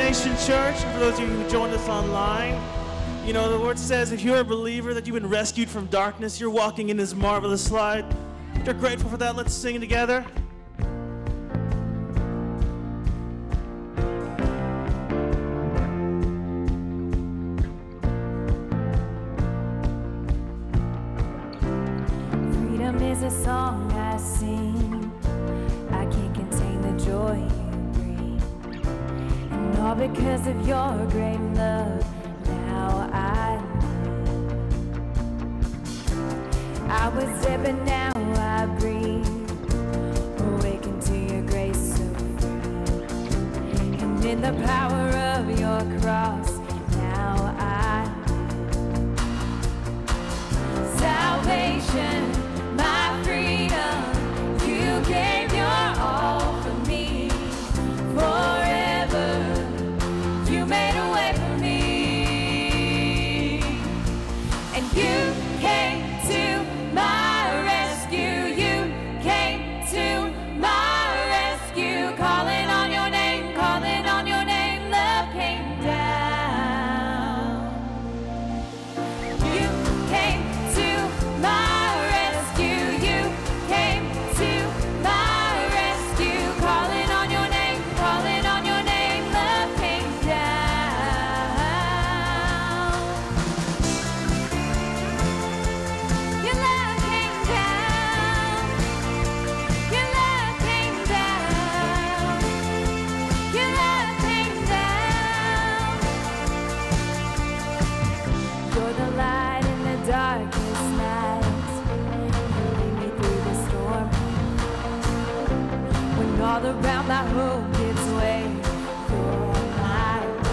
Nation Church, and for those of you who joined us online. You know, the word says if you're a believer that you've been rescued from darkness, you're walking in his marvelous light. If you're grateful for that, let's sing together. Freedom is a song I sing. I can't contain the joy you bring. And all because of your great love, now I live. I was dead, but now I breathe. Awaken to your grace so free. And in the power of your cross, now I live. Salvation, my freedom, you gave your all for me. Forever, you made a way for me. And you came to my rescue. You came to my rescue. Calling on your name, love came down. You came to my rescue. You came to my rescue. Calling on your name, love came down. Your love came down. Your love came down. Your love came down. You're the light in the darkest night. You lead me through the storm. When all around my hope gives way, you're my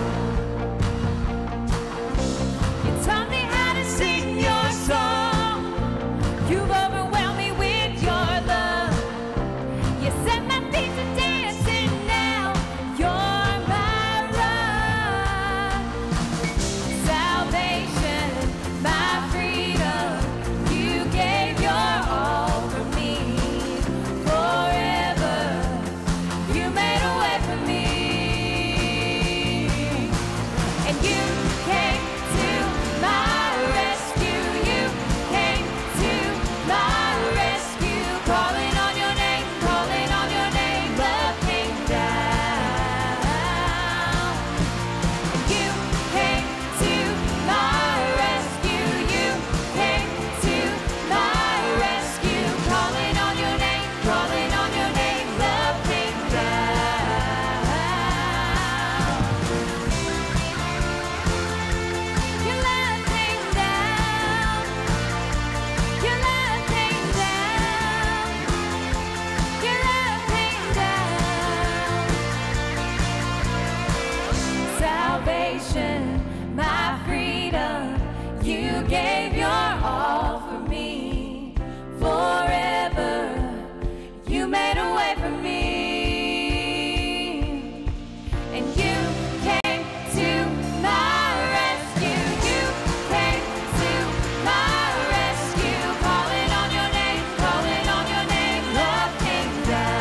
you taught me how to sing your song. You've overwhelmed me with your love. You set my feet to dancing now. You're my rock. Salvation, my freedom. You gave your all for me. Forever, you made a way for me. And you came to my rescue. You came to my rescue. Calling on your name, love came down. You came to my rescue. You came to my rescue. Calling on your name, love came down. Your love came down. Your love came down. Your love came down. Salvation, my freedom. You gave your all for me. Forever, you made a way for me. And you came to my rescue. You came to my rescue. Calling on your name, love came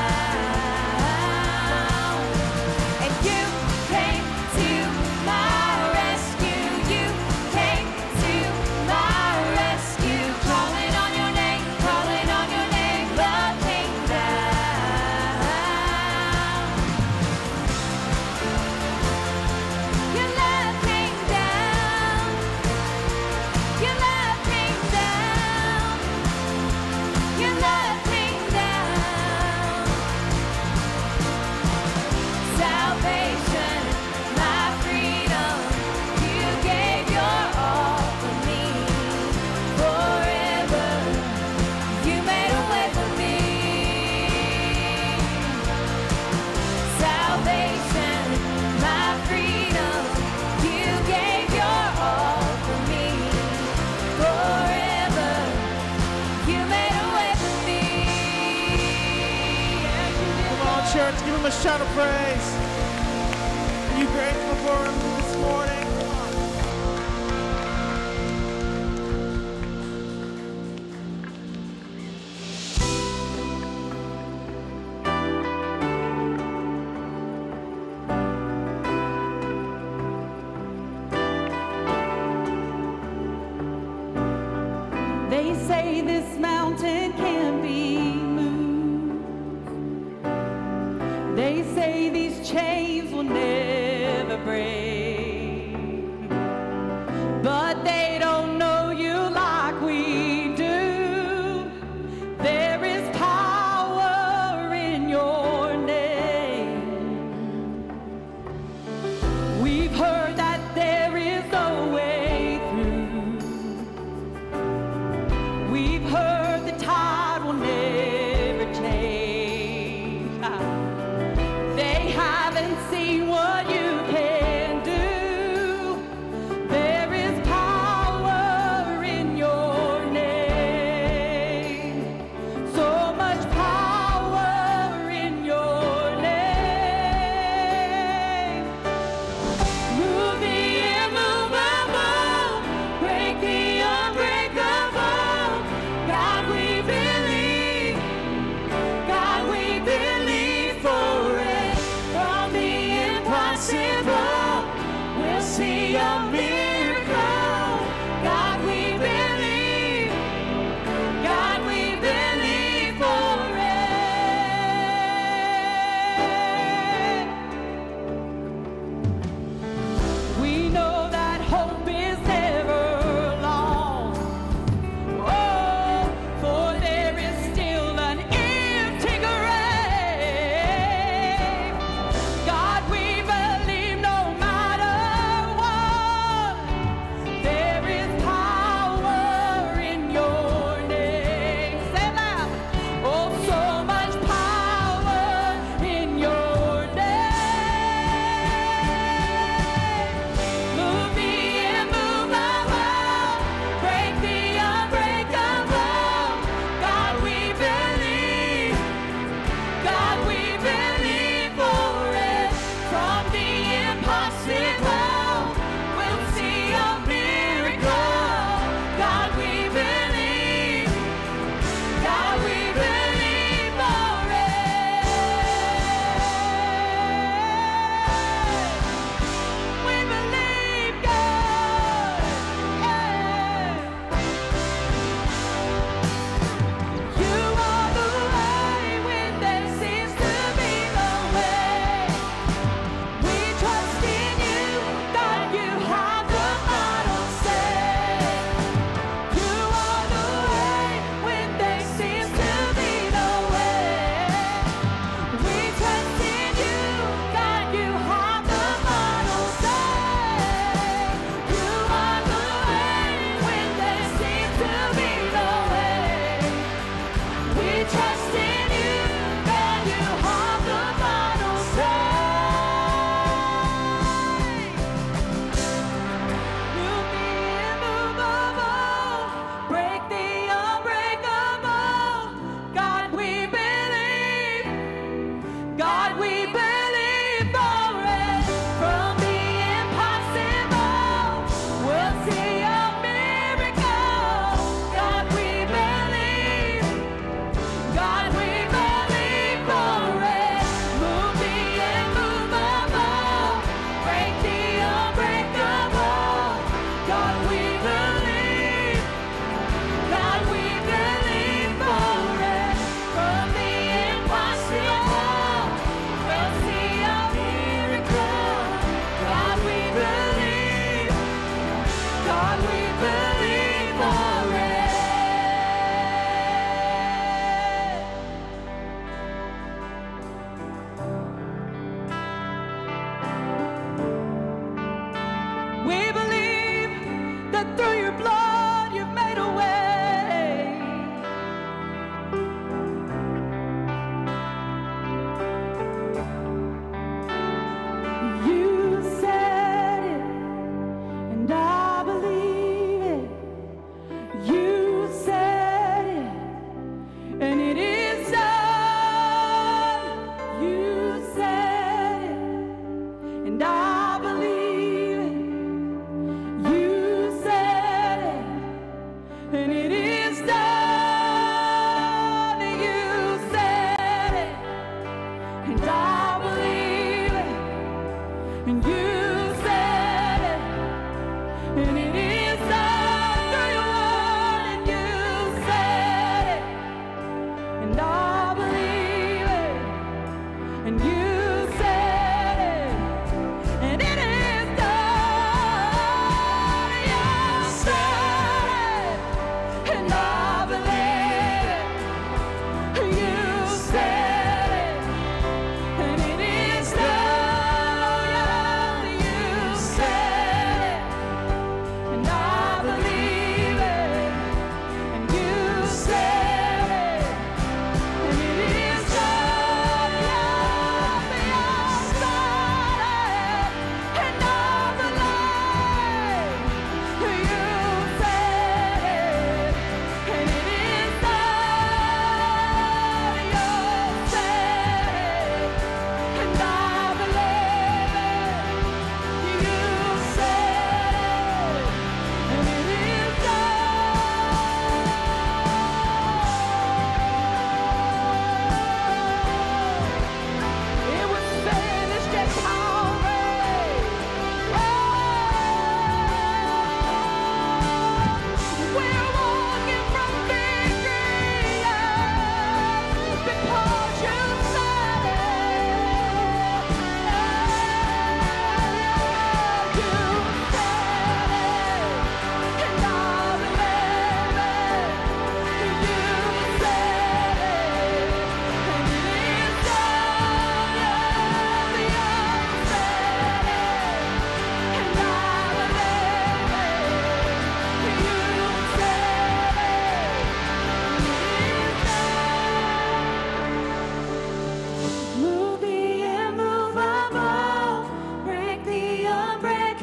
down. And you came to my rescue. You came to my rescue. Calling on your name, love came down. Your love came down. Your love came down. Your love came down. Salvation, my freedom. You gave your all for me. Forever, you made a way for me. Salvation, my freedom. You gave your all for me. Forever, you made a way for me. Come on, church, give him a shout of praise. Are you grateful for him this morning? Come on. this mountain can be moved. They say these chains will never break, but they don't know you like we do. There is power in your name. We've heard that there is a way through. We've heard the tide will never change. They haven't seen what you can do. There is power in your name. So much power in your name. Move the immovable, break the unbreakable. God, we believe. God, we believe for it. From the impossible, we'll see a miracle. God, we believe. God, we believe for it. We know that hope is never lost. Oh, for there is still an empty grave. God, we believe no matter what,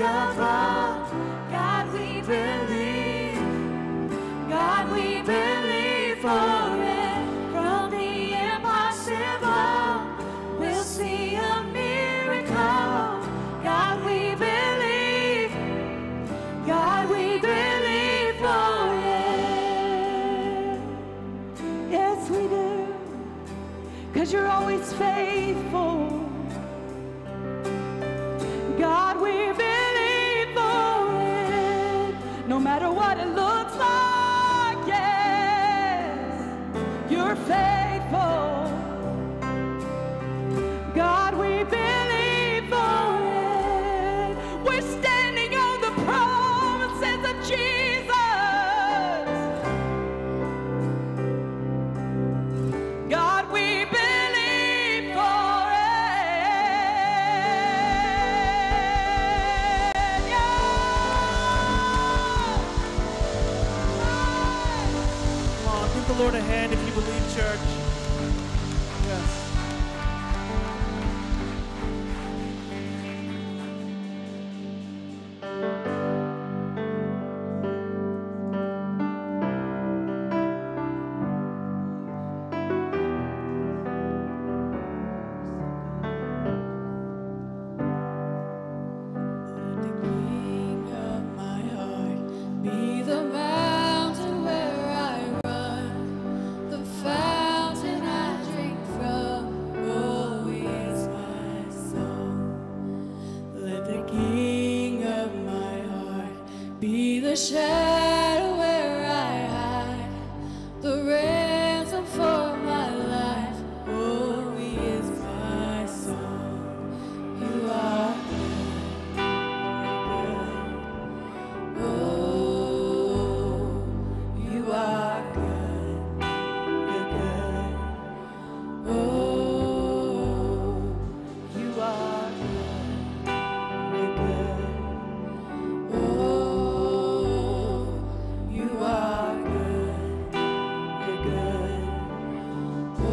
come from. God, we believe. God, we believe for it. From the impossible, we'll see a miracle. God, we believe. God, we believe for it. Yes, we do. 'Cause you're always faithful. God, we believe for it. No matter what it looks like, yes, you're faithful. God, we believe for it. We're standing on the promises of Jesus. God, we believe for it. Come on, give the Lord a hand if you believe, church. Yes. Let the king of my heart be the mountain where I run, the fountain I drink from. Oh, he is my song. Let the king of my heart be the shadow where I hide, the ransom for my life. Oh, he is my song. You are good. Oh, you are good. You're good. Oh, you are good. You're good. Oh, you are good. You're good. Oh,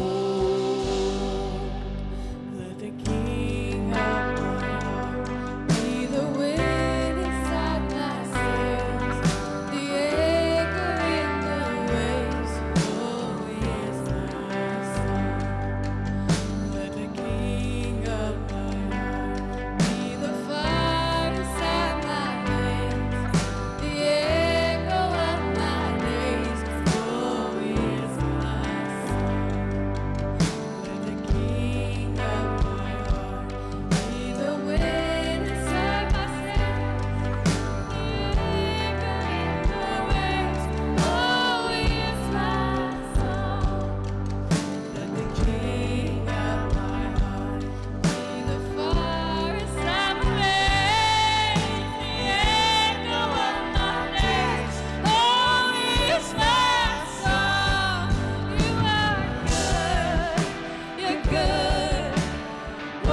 let the king of my heart be the wind inside my sails, the anchor in the waves. Oh, he is my song. Let the king of my heart be the fire inside my veins, the echo of my days. Oh, he is my song. Let the king of my heart be the wind inside my sails, the anchor in the waves. Oh, he is my song. Let the king of my heart be the fire inside my veins, the echo of my days. Oh, he is my song. You are good. You're good. Oh,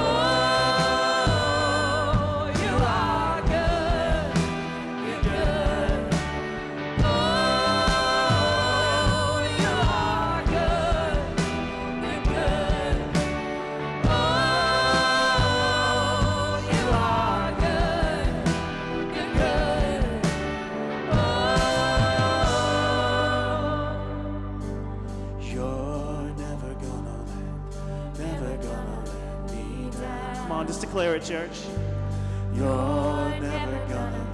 you are good. You're good. Oh, you are good. You're good. Oh, you are good. You're good. Oh, You're never gonna let me down. Come on, just declare it, church. You're never gonna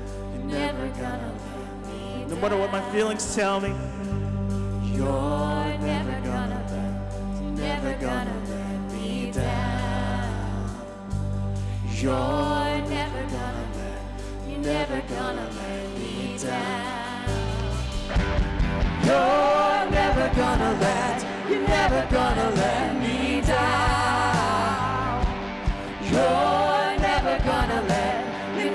let me down. No matter what my feelings tell me. You're never gonna let me down. You're never gonna let me down. You're never gonna let me down. You're never gonna let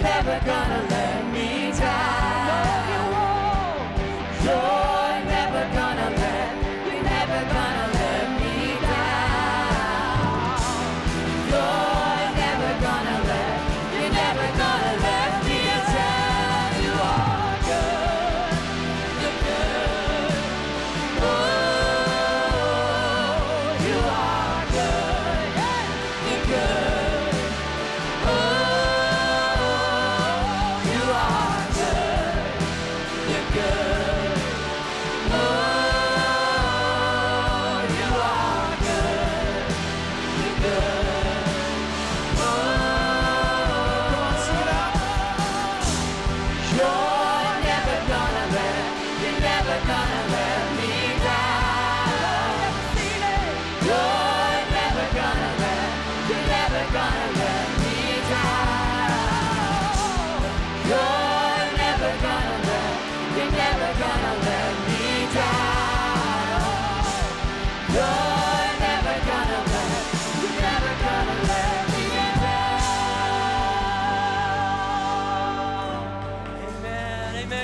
me down. No, you won't. You're never gonna let me down. You're never gonna let me down. You are good. You're good. Oh, you are good. You're good. Oh,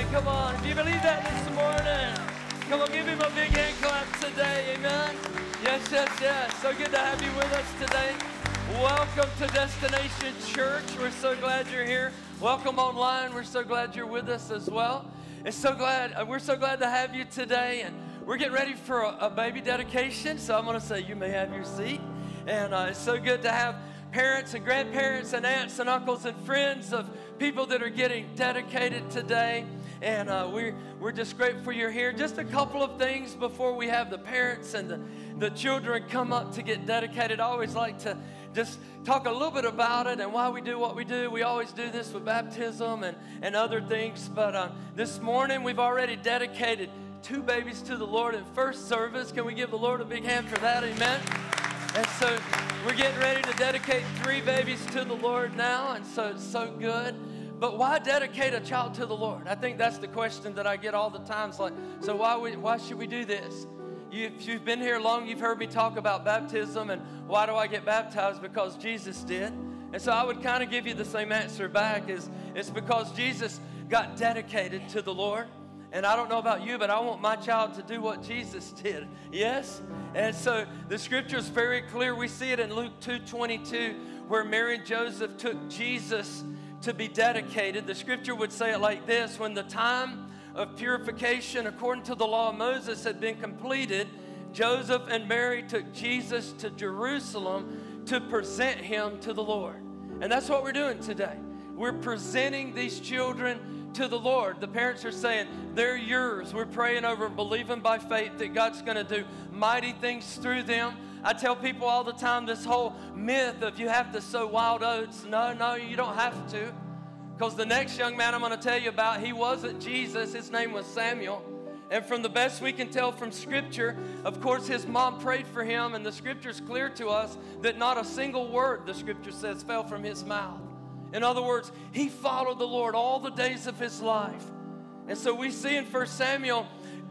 Amen. Come on. If you believe that this morning, come on, give him a big hand clap today. Amen. Yes, yes, yes. So good to have you with us today. Welcome to Destination Church. We're so glad you're here. Welcome online. We're so glad you're with us as well. We're so glad to have you today. And we're getting ready for a baby dedication. So I'm going to say you may have your seat. And it's so good to have parents and grandparents and aunts and uncles and friends of people that are getting dedicated today. And we're just grateful you're here. Just a couple of things before we have the parents and the children come up to get dedicated. I always like to just talk a little bit about it and why we do what we do. We always do this with baptism and other things. But this morning we've already dedicated 2 babies to the Lord in first service. Can we give the Lord a big hand for that? Amen. And so we're getting ready to dedicate 3 babies to the Lord now. And so it's so good. But why dedicate a child to the Lord? I think that's the question that I get all the time. It's like, so why should we do this? If you've been here long, you've heard me talk about baptism and why do I get baptized? Because Jesus did. And so I would kind of give you the same answer back. It's because Jesus got dedicated to the Lord. And I don't know about you, but I want my child to do what Jesus did. Yes? And so the scripture is very clear. We see it in Luke 2:22, where Mary and Joseph took Jesus to be dedicated. The scripture would say it like this: when the time of purification according to the law of Moses had been completed, Joseph and Mary took Jesus to Jerusalem to present him to the Lord. And that's what we're doing today. We're presenting these children to the Lord. The parents are saying, they're yours. We're praying over and believing by faith that God's going to do mighty things through them. I tell people all the time this whole myth of you have to sow wild oats. No, you don't have to. Because the next young man I'm going to tell you about, he wasn't Jesus. His name was Samuel. And from the best we can tell from Scripture, of course, his mom prayed for him. And the Scripture's clear to us that not a single word, the Scripture says, fell from his mouth. In other words, he followed the Lord all the days of his life. And so we see in 1 Samuel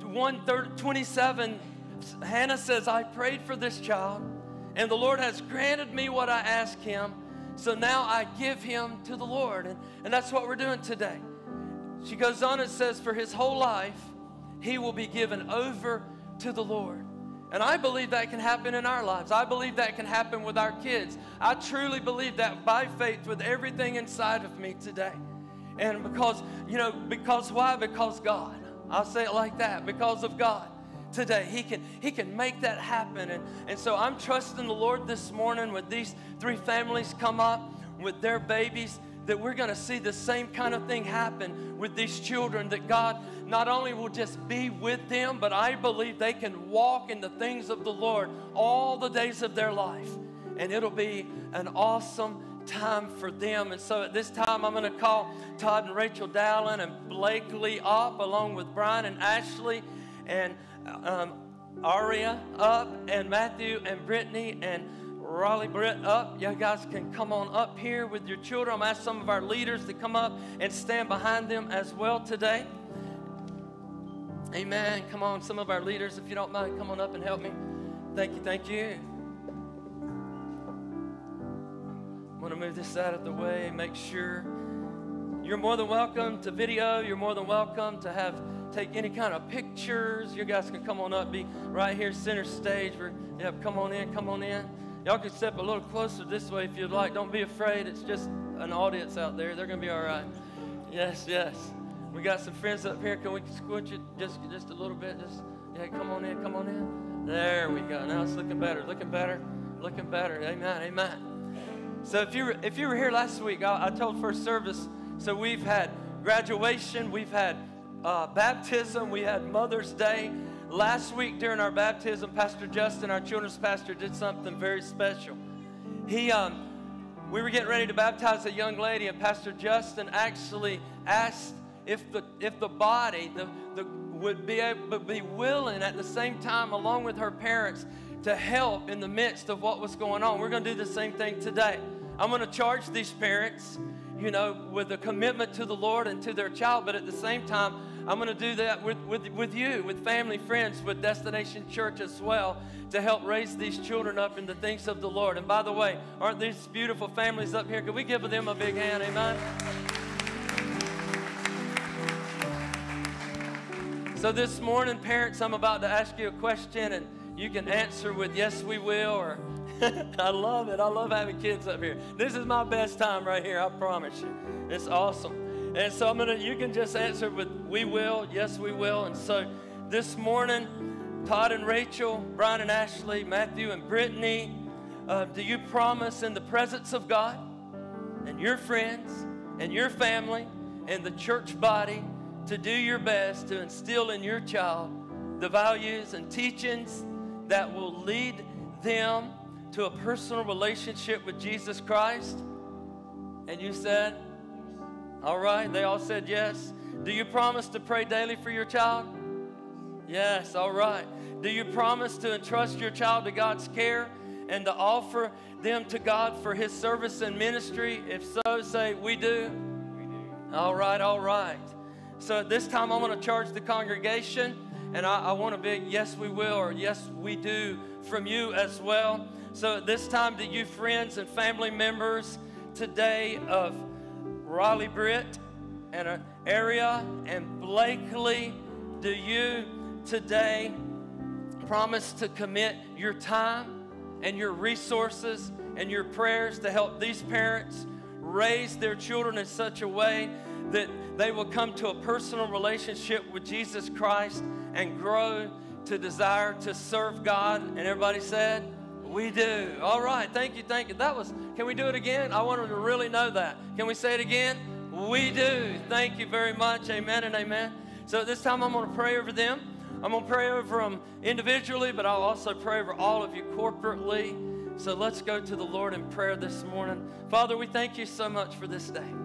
1:27, Hannah says, I prayed for this child, and the Lord has granted me what I asked him. So now I give him to the Lord. And that's what we're doing today. She goes on and says, for his whole life, he will be given over to the Lord. And I believe that can happen in our lives. I believe that can happen with our kids. I truly believe that by faith with everything inside of me today. And because why? Because God. I'll say it like that. Because of God. Today, He can make that happen. And so I'm trusting the Lord this morning with these 3 families come up with their babies, that we're going to see the same kind of thing happen with these children, that God not only will just be with them, but I believe they can walk in the things of the Lord all the days of their life. And it'll be an awesome time for them. And so at this time, I'm going to call Todd and Rachel Dallin and Blakely up, along with Brian and Ashley and Aria up, and Matthew and Brittany and Raleigh Britt up. You guys can come on up here with your children. I'm going to ask some of our leaders to come up and stand behind them as well today. Amen. Come on, some of our leaders, if you don't mind, come on up and help me. Thank you, thank you. I'm going to move this out of the way, make sure. You're more than welcome to video. You're more than welcome to take any kind of pictures. You guys can come on up, be right here center stage. Come on in, come on in. Y'all can step a little closer this way if you'd like. Don't be afraid. It's just an audience out there. They're going to be all right. Yes, yes. We got some friends up here. Can we squish it just a little bit? Come on in, come on in. There we go. Now it's looking better, looking better, looking better. Amen, amen. So if you were here last week, I told first service, so we've had graduation, we've had baptism, we had Mother's Day. Last week during our baptism, Pastor Justin, our children's pastor, did something very special. We were getting ready to baptize a young lady, and Pastor Justin actually asked if the body would be willing at the same time, along with her parents, to help in the midst of what was going on. We're going to do the same thing today. I'm going to charge these parents, with a commitment to the Lord and to their child, but at the same time, I'm going to do that with you, with family, friends, with Destination Church as well, to help raise these children up in the things of the Lord. And by the way, aren't these beautiful families up here? Can we give them a big hand? Amen. So this morning, parents, I'm about to ask you a question, and you can answer with yes, we will, or I love it. I love having kids up here. This is my best time right here, I promise you. It's awesome. And so you can just answer with we will, yes, we will. And so this morning, Todd and Rachel, Brian and Ashley, Matthew and Brittany, do you promise in the presence of God and your friends and your family and the church body to do your best to instill in your child the values and teachings that will lead them to a personal relationship with Jesus Christ? And you said, all right. They all said yes. Do you promise to pray daily for your child? Yes, all right. Do you promise to entrust your child to God's care and to offer them to God for His service and ministry? If so, say, we do. We do. All right, all right. So at this time, I want to charge the congregation, and I want a big yes, we will, or yes, we do from you as well. So at this time, do you friends and family members today of Raleigh Britt and area and Blakely, do you today promise to commit your time and your resources and your prayers to help these parents raise their children in such a way that they will come to a personal relationship with Jesus Christ and grow to desire to serve God? And everybody said, we do. All right, thank you, thank you. Can we do it again? I want them to really know that. Can we say it again? We do. Thank you very much. Amen and amen. So at this time, I'm going to pray over them. I'm going to pray over them individually, but I'll also pray over all of you corporately. So let's go to the Lord in prayer this morning. Father, we thank you so much for this day.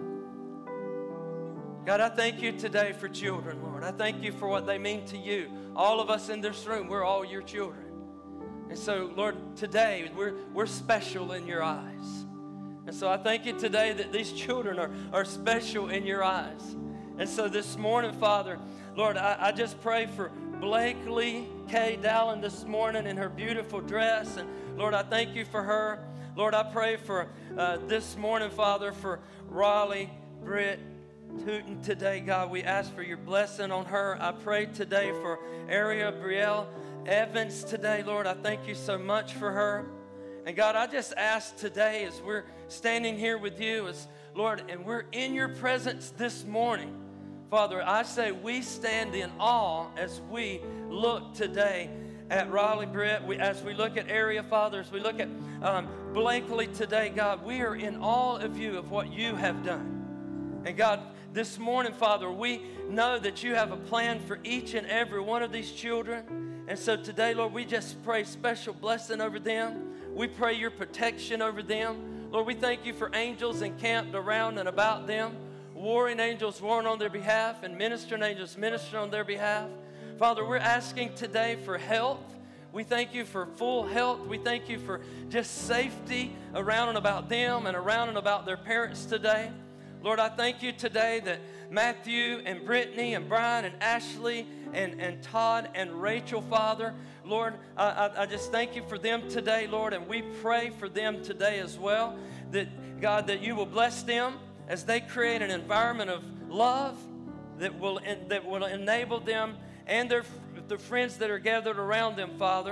God, I thank you today for children, Lord. I thank you for what they mean to you. All of us in this room, we're all your children. And so, Lord, today we're special in your eyes. And so I thank you today that these children are special in your eyes. And so this morning, Father, Lord, I just pray for Blakely K. Dallin this morning in her beautiful dress. And Lord, I thank you for her. Lord, I pray for this morning, Father, for Raleigh Britt Tootin today. God, we ask for your blessing on her. I pray today for Aria Brielle Evans today. Lord, I thank you so much for her. And God, I just ask today as we're standing here with you, as Lord, and we're in your presence this morning, Father, I say we stand in awe as we look today at Raleigh Britt, as we look at Area, Father, as we look at Blakely today, God, we are in awe of you, of what you have done. And God, this morning, Father, we know that you have a plan for each and every one of these children. And so today, Lord, we just pray special blessing over them. We pray your protection over them. Lord, we thank you for angels encamped around and about them, warring angels warring on their behalf, and ministering angels ministering on their behalf. Father, we're asking today for health. We thank you for full health. We thank you for just safety around and about them and around and about their parents today. Lord, I thank you today that Matthew and Brittany and Brian and Ashley and Todd and Rachel, Father, Lord, I just thank you for them today, Lord, and we pray for them today as well, that, God, that you will bless them as they create an environment of love that will enable them and the friends that are gathered around them, Father,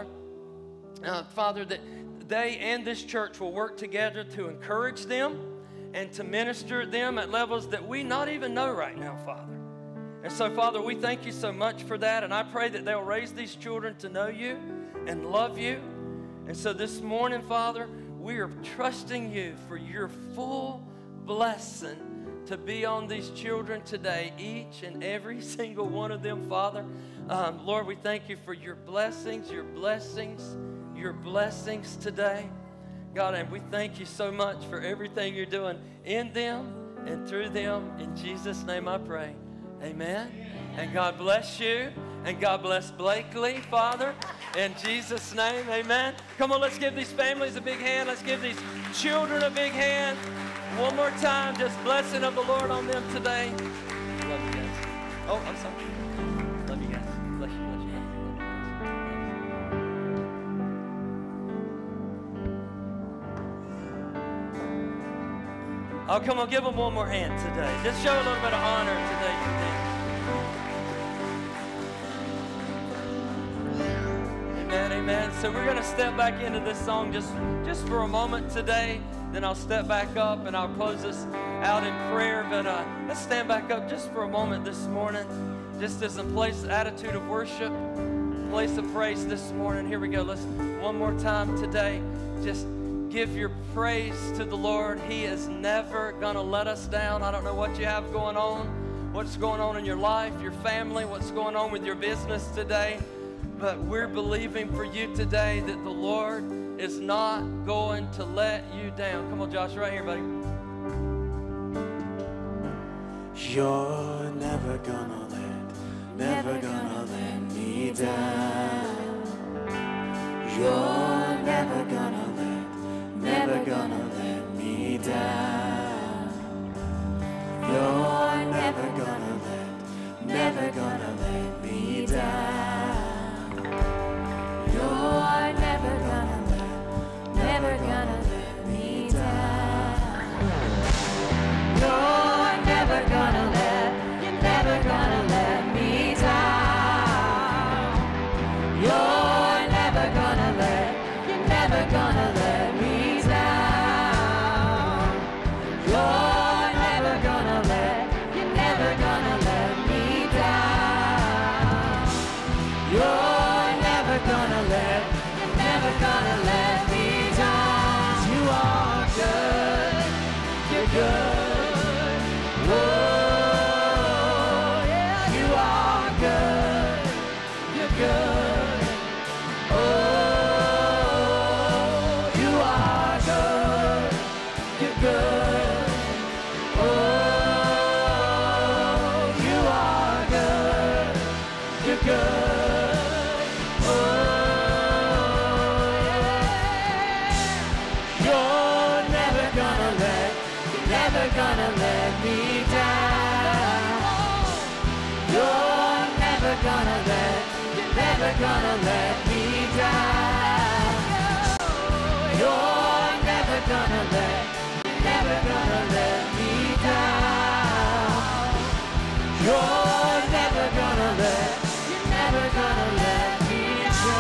Father, that they and this church will work together to encourage them and to minister to them at levels that we not even know right now, Father. And so, Father, we thank you so much for that, and I pray that they'll raise these children to know you and love you. And so this morning, Father, we are trusting you for your full blessing to be on these children today, each and every single one of them, Father. Lord, we thank you for your blessings, your blessings, your blessings today. God, and we thank you so much for everything you're doing in them and through them. In Jesus' name I pray. Amen. And God bless you. And God bless Blakely, Father. In Jesus' name, amen. Come on, let's give these families a big hand. Let's give these children a big hand. One more time, just blessing of the Lord on them today. Love you guys. Oh, I'm sorry. Love you guys. Bless you, bless you, bless you. Oh, come on, give them one more hand today. Just show a little bit of honor today to them. Amen, amen. So we're going to step back into this song just for a moment today. Then I'll step back up and I'll close this out in prayer. But let's stand back up just for a moment this morning. Just as a place, attitude of worship, place of praise this morning. Here we go. Let's one more time today. Just give your praise to the Lord. He is never going to let us down. I don't know what you have going on, what's going on in your life, your family, what's going on with your business today. But we're believing for you today that the Lord is not going to let you down. Come on, Josh, right here, buddy. You're never gonna let me down. You're never gonna let me down. You're never gonna let me down. You're never gonna let me down. You're never gonna let me down. You're never gonna let me down. You're never gonna let me down. You're never gonna let me down. You are good. You're good. Oh, yeah. You are good. You're good. Oh, you are good. You're good. Oh, you are good. You're good. Oh, yeah. You're never gonna let me down. You're never gonna let me down. You're never gonna let me down. You're never gonna let me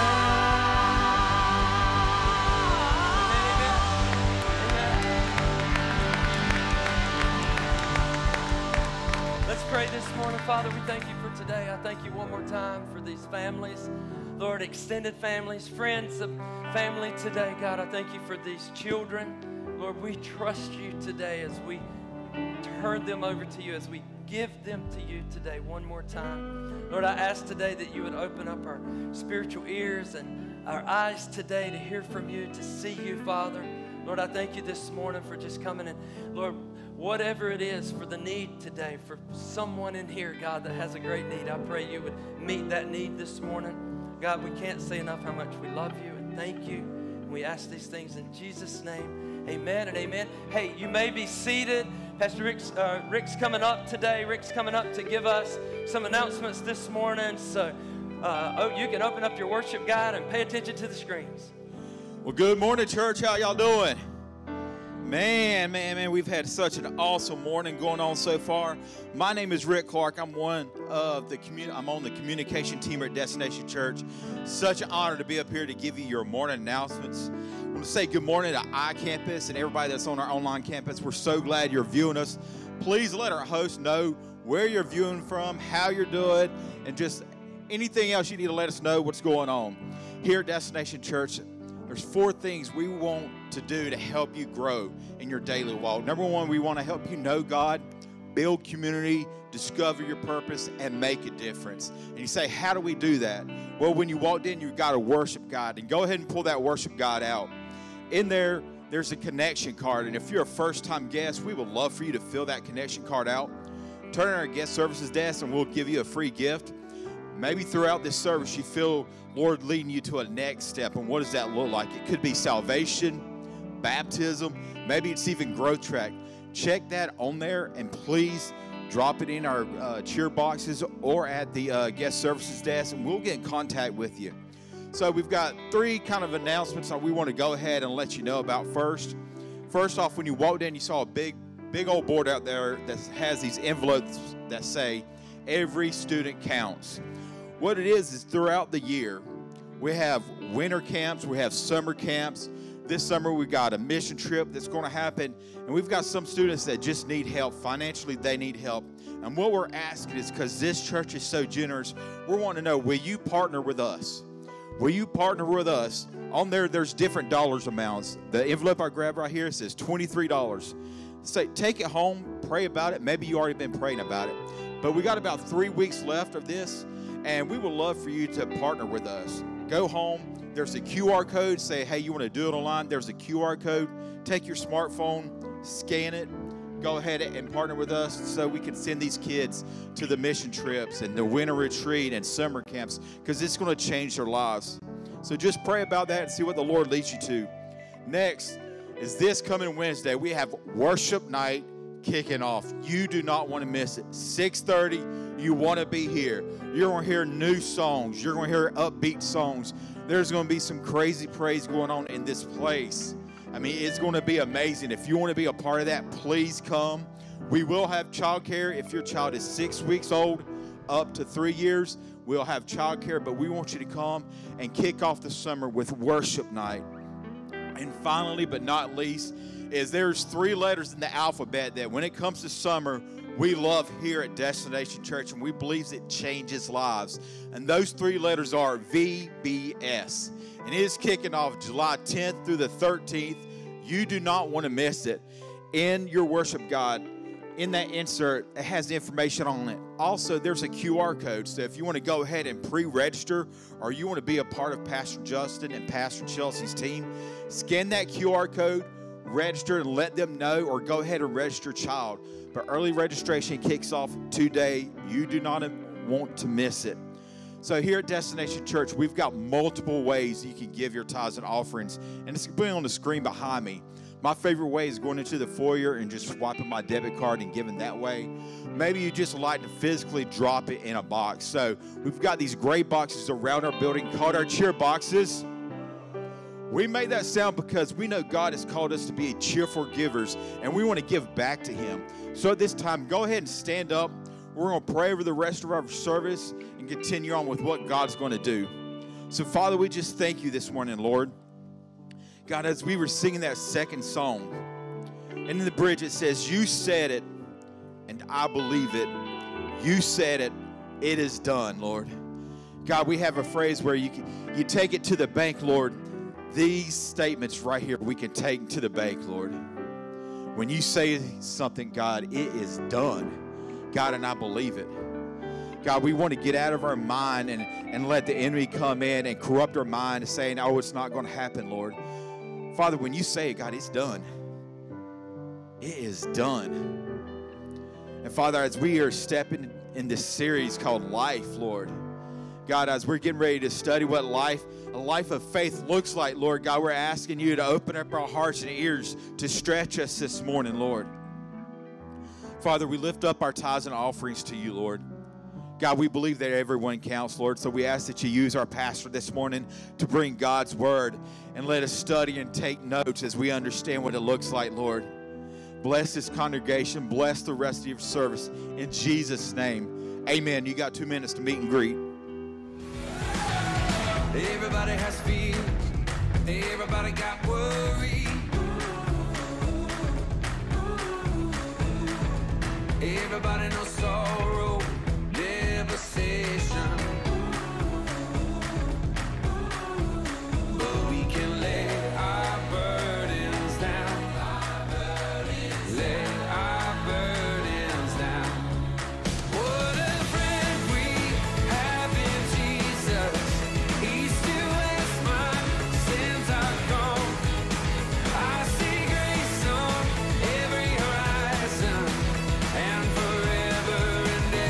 Let's pray this morning. Father, we thank you for today. I thank you one more time for these families. Lord, extended families, friends of family today. God, I thank you for these children. Lord, we trust you today as we turn them over to you, as we give them to you today one more time. Lord, I ask today that you would open up our spiritual ears and our eyes today to hear from you, to see you, Father. Lord, I thank you this morning for just coming in. Lord, whatever it is for the need today, for someone in here, God, that has a great need, I pray you would meet that need this morning. God, we can't say enough how much we love you and thank you. And we ask these things in Jesus' name. Amen and amen. Hey, you may be seated. Pastor Rick's coming up today. Rick's coming up to give us some announcements this morning. So you can open up your worship guide and pay attention to the screens. Well, good morning, church. How y'all doing? Man, we've had such an awesome morning going on so far. My name is Rick Clark. I'm I'm on the communication team at Destination Church. Such an honor to be up here to give you your morning announcements. I want to say good morning to iCampus and everybody that's on our online campus. We're so glad you're viewing us. Please let our host know where you're viewing from, how you're doing, and just anything else you need to let us know what's going on. Here at Destination Church, there's 4 things we want to do to help you grow in your daily walk. Number 1, we want to help you know God, build community, discover your purpose, and make a difference. And you say, how do we do that? Well, when you walked in, you got a worship guide. And go ahead and pull that worship guide out. In there, there's a connection card. And if you're a first-time guest, we would love for you to fill that connection card out. Turn in our guest services desk, and we'll give you a free gift. Maybe throughout this service, you feel Lord leading you to a next step. And what does that look like? It could be salvation, baptism, maybe it's even growth track. Check that on there, and please drop it in our cheer boxes or at the guest services desk, and we'll get in contact with you. So we've got 3 kind of announcements that we want to go ahead and let you know about first. First off, when you walked in, you saw a big old board out there that has these envelopes that say, every student counts. What it is throughout the year, We have winter camps. We have summer camps. This summer, we've got a mission trip that's going to happen. And we've got some students that just need help. Financially, they need help. And what we're asking is, because this church is so generous, we're wanting to know, will you partner with us? Will you partner with us? On there, there's different dollars amounts. The envelope I grabbed right here says $23. Say, take it home, pray about it. Maybe you already been praying about it. But we got about 3 weeks left of this, and we would love for you to partner with us. Go home. There's a QR code. Say, hey, you want to do it online? There's a QR code. Take your smartphone, scan it, go ahead and partner with us so we can send these kids to the mission trips and the winter retreat and summer camps, because it's going to change their lives. So just pray about that and see what the Lord leads you to. Next is this coming Wednesday. We have worship night kicking off. You do not want to miss it. 6:30, you want to be here. You're going to hear new songs. You're going to hear upbeat songs. There's going to be some crazy praise going on in this place. I mean, it's going to be amazing. If you want to be a part of that, please come. We will have childcare. If your child is 6 weeks old up to 3 years, we'll have childcare. But we want you to come and kick off the summer with worship night. And finally, but not least, is there's 3 letters in the alphabet that when it comes to summer, we love here at Destination Church, and we believe it changes lives. And those 3 letters are VBS. And it is kicking off July 10th through the 13th. You do not want to miss it. In your worship guide, in that insert, it has the information on it. Also, there's a QR code. So if you want to go ahead and pre-register, or you want to be a part of Pastor Justin and Pastor Chelsea's team, scan that QR code, register, and let them know, or go ahead and register your child. But early registration kicks off today. You do not want to miss it. So here at Destination Church, we've got multiple ways you can give your tithes and offerings, and it's putting on the screen behind me. My favorite way is going into the foyer and just swiping my debit card and giving that way. Maybe you just like to physically drop it in a box. So we've got these gray boxes around our building called our cheer boxes. We made that sound because we know God has called us to be cheerful givers, and we want to give back to Him. So at this time, go ahead and stand up. We're going to pray over the rest of our service and continue on with what God's going to do. So, Father, we just thank you this morning, Lord. God, as we were singing that second song, and in the bridge it says, you said it, and I believe it. You said it, it is done, Lord. God, we have a phrase where you take it to the bank, Lord. These statements right here, we can take to the bank, Lord. When you say something, God, it is done. God, and I believe it. God, we want to get out of our mind and let the enemy come in and corrupt our mind saying, oh, it's not going to happen, Lord. Father, when you say it, God, it's done. It is done. And Father, as we are stepping in this series called Life, Lord, God, as we're getting ready to study what a life of faith looks like, Lord, God, we're asking you to open up our hearts and ears to stretch us this morning, Lord. Father, we lift up our tithes and offerings to you, Lord. God, we believe that everyone counts, Lord, so we ask that you use our pastor this morning to bring God's word and let us study and take notes as we understand what it looks like, Lord. Bless this congregation. Bless the rest of your service. In Jesus' name, amen. You got 2 minutes to meet and greet. Everybody has fears. Everybody got worry. Everybody knows sorrow, devastation. But we can lay our burdens down. Lay our burdens down. What a friend we have in Jesus. He's still as my sins are gone. I see grace on every horizon. And forever and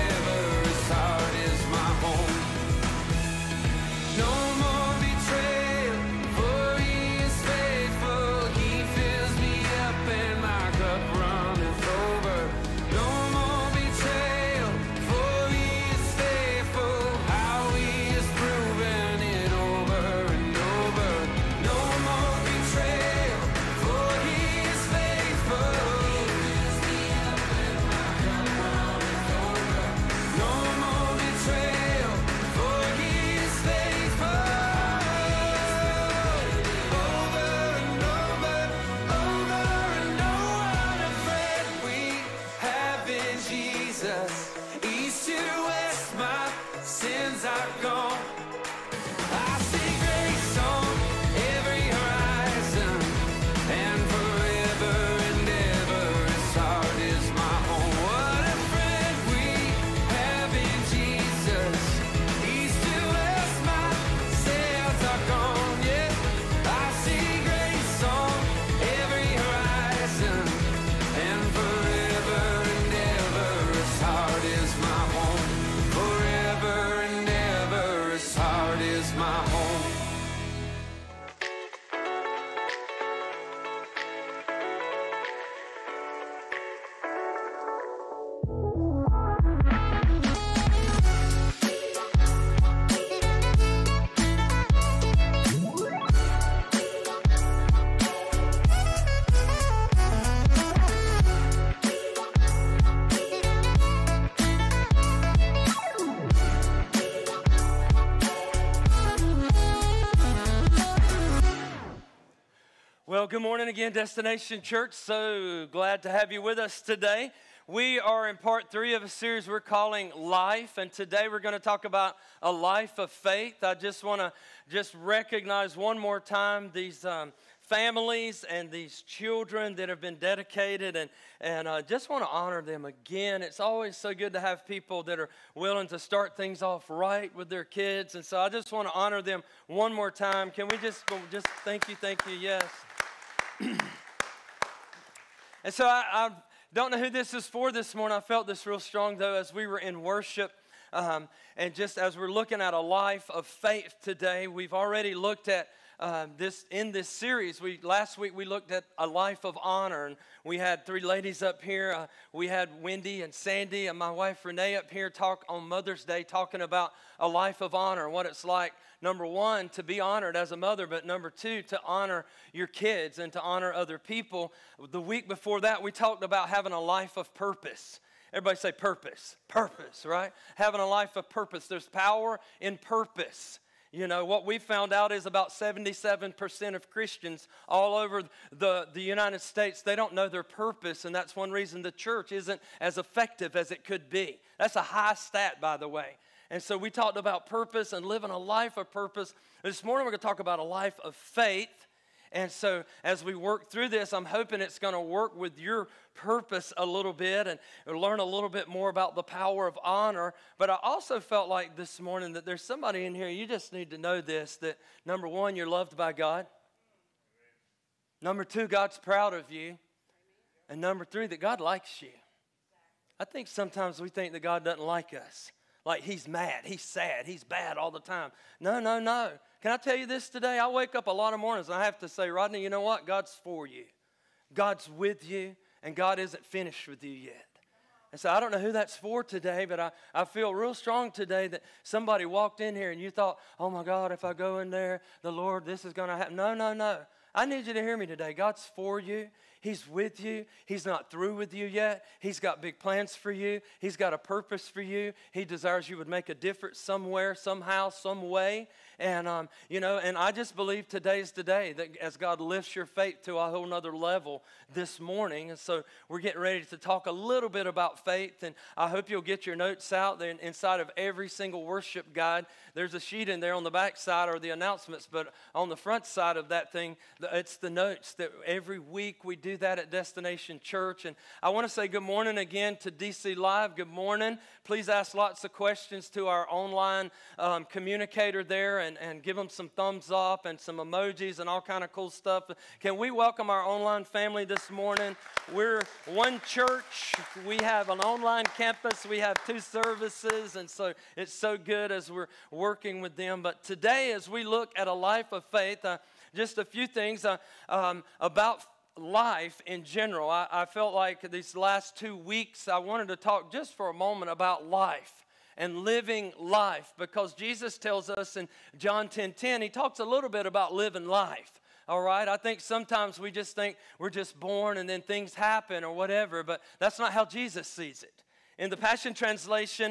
Well, good morning again, Destination Church. So glad to have you with us today. We are in part 3 of a series we're calling Life, and today we're going to talk about a life of faith. I just want to recognize one more time these families and these children that have been dedicated, and just want to honor them again. It's always so good to have people that are willing to start things off right with their kids, and so I just want to honor them one more time. Can we just thank you, yes. And so I don't know who this is for this morning. I felt this real strong, though, as we were in worship. And just as we're looking at a life of faith today, we've already looked at this in this series. Last week we looked at a life of honor, and we had 3 ladies up here. We had Wendy and Sandy and my wife Renee up here talk on Mother's Day, talking about a life of honor, what it's like. Number 1, to be honored as a mother, but number 2, to honor your kids and to honor other people. The week before that, we talked about having a life of purpose. Everybody say purpose. Purpose, right? Having a life of purpose. There's power in purpose. You know, what we found out is about 77% of Christians all over the United States, they don't know their purpose, and that's one reason the church isn't as effective as it could be. That's a high stat, by the way. And so we talked about purpose and living a life of purpose. This morning we're going to talk about a life of faith. And so as we work through this, I'm hoping it's going to work with your purpose a little bit and learn a little bit more about the power of honor. But I also felt like this morning that there's somebody in here, you just need to know this, that number 1, you're loved by God. Number 2, God's proud of you. And number 3, that God likes you. I think sometimes we think that God doesn't like us. Like he's mad, he's sad, he's bad all the time. No. Can I tell you this today? I wake up a lot of mornings and I have to say, Rodney, you know what? God's for you. God's with you, and God isn't finished with you yet. And so I don't know who that's for today, but I feel real strong today that somebody walked in here and you thought, oh my God, if I go in there, the Lord, this is going to happen. No. I need you to hear me today. God's for you. He's with you. He's not through with you yet. He's got big plans for you. He's got a purpose for you. He desires you would make a difference somewhere, somehow, some way. And, and I just believe today's the day that as God lifts your faith to a whole nother level this morning. And so we're getting ready to talk a little bit about faith. And I hope you'll get your notes out there. Inside of every single worship guide, there's a sheet in there on the back side or the announcements. But on the front side of that thing, it's the notes that every week we do that at Destination Church. And I want to say good morning again to DC Live. Good morning. Please ask lots of questions to our online communicator there and give them some thumbs up and some emojis and all kind of cool stuff. Can we welcome our online family this morning? We're one church. We have an online campus. We have 2 services, and so it's so good as we're working with them. But today, as we look at a life of faith, just a few things about life in general. I felt like these last 2 weeks I wanted to talk just for a moment about life and living life, because Jesus tells us in John 10:10, he talks a little bit about living life. All right, I think sometimes we just think we're just born and then things happen or whatever, but that's not how Jesus sees it. In the Passion Translation,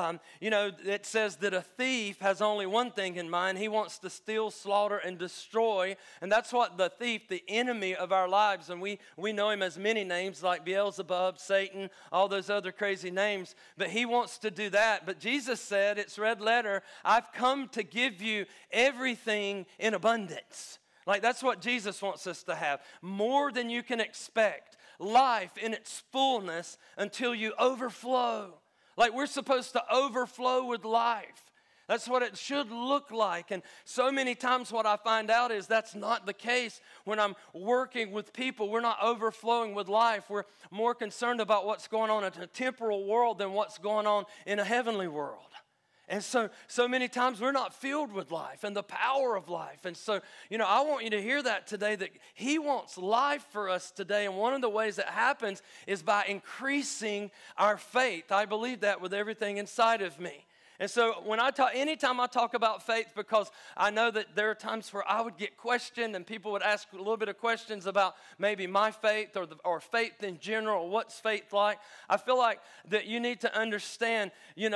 it says that a thief has only one thing in mind. He wants to steal, slaughter, and destroy. And that's what the thief, the enemy of our lives, and we know him as many names like Beelzebub, Satan, all those other crazy names. But he wants to do that. But Jesus said, it's red letter, I've come to give you everything in abundance. Like that's what Jesus wants us to have. More than you can expect. Life in its fullness until you overflow. Like we're supposed to overflow with life. That's what it should look like. And so many times what I find out is that's not the case. When I'm working with people, we're not overflowing with life. We're more concerned about what's going on in a temporal world than what's going on in a heavenly world. And so many times we're not filled with life and the power of life. And so, I want you to hear that today, that he wants life for us today. And one of the ways that happens is by increasing our faith. I believe that with everything inside of me. And so when I talk, anytime I talk about faith, because I know that there are times where I would get questioned and people would ask a little bit of questions about maybe my faith or faith in general, what's faith like. I feel like that you need to understand,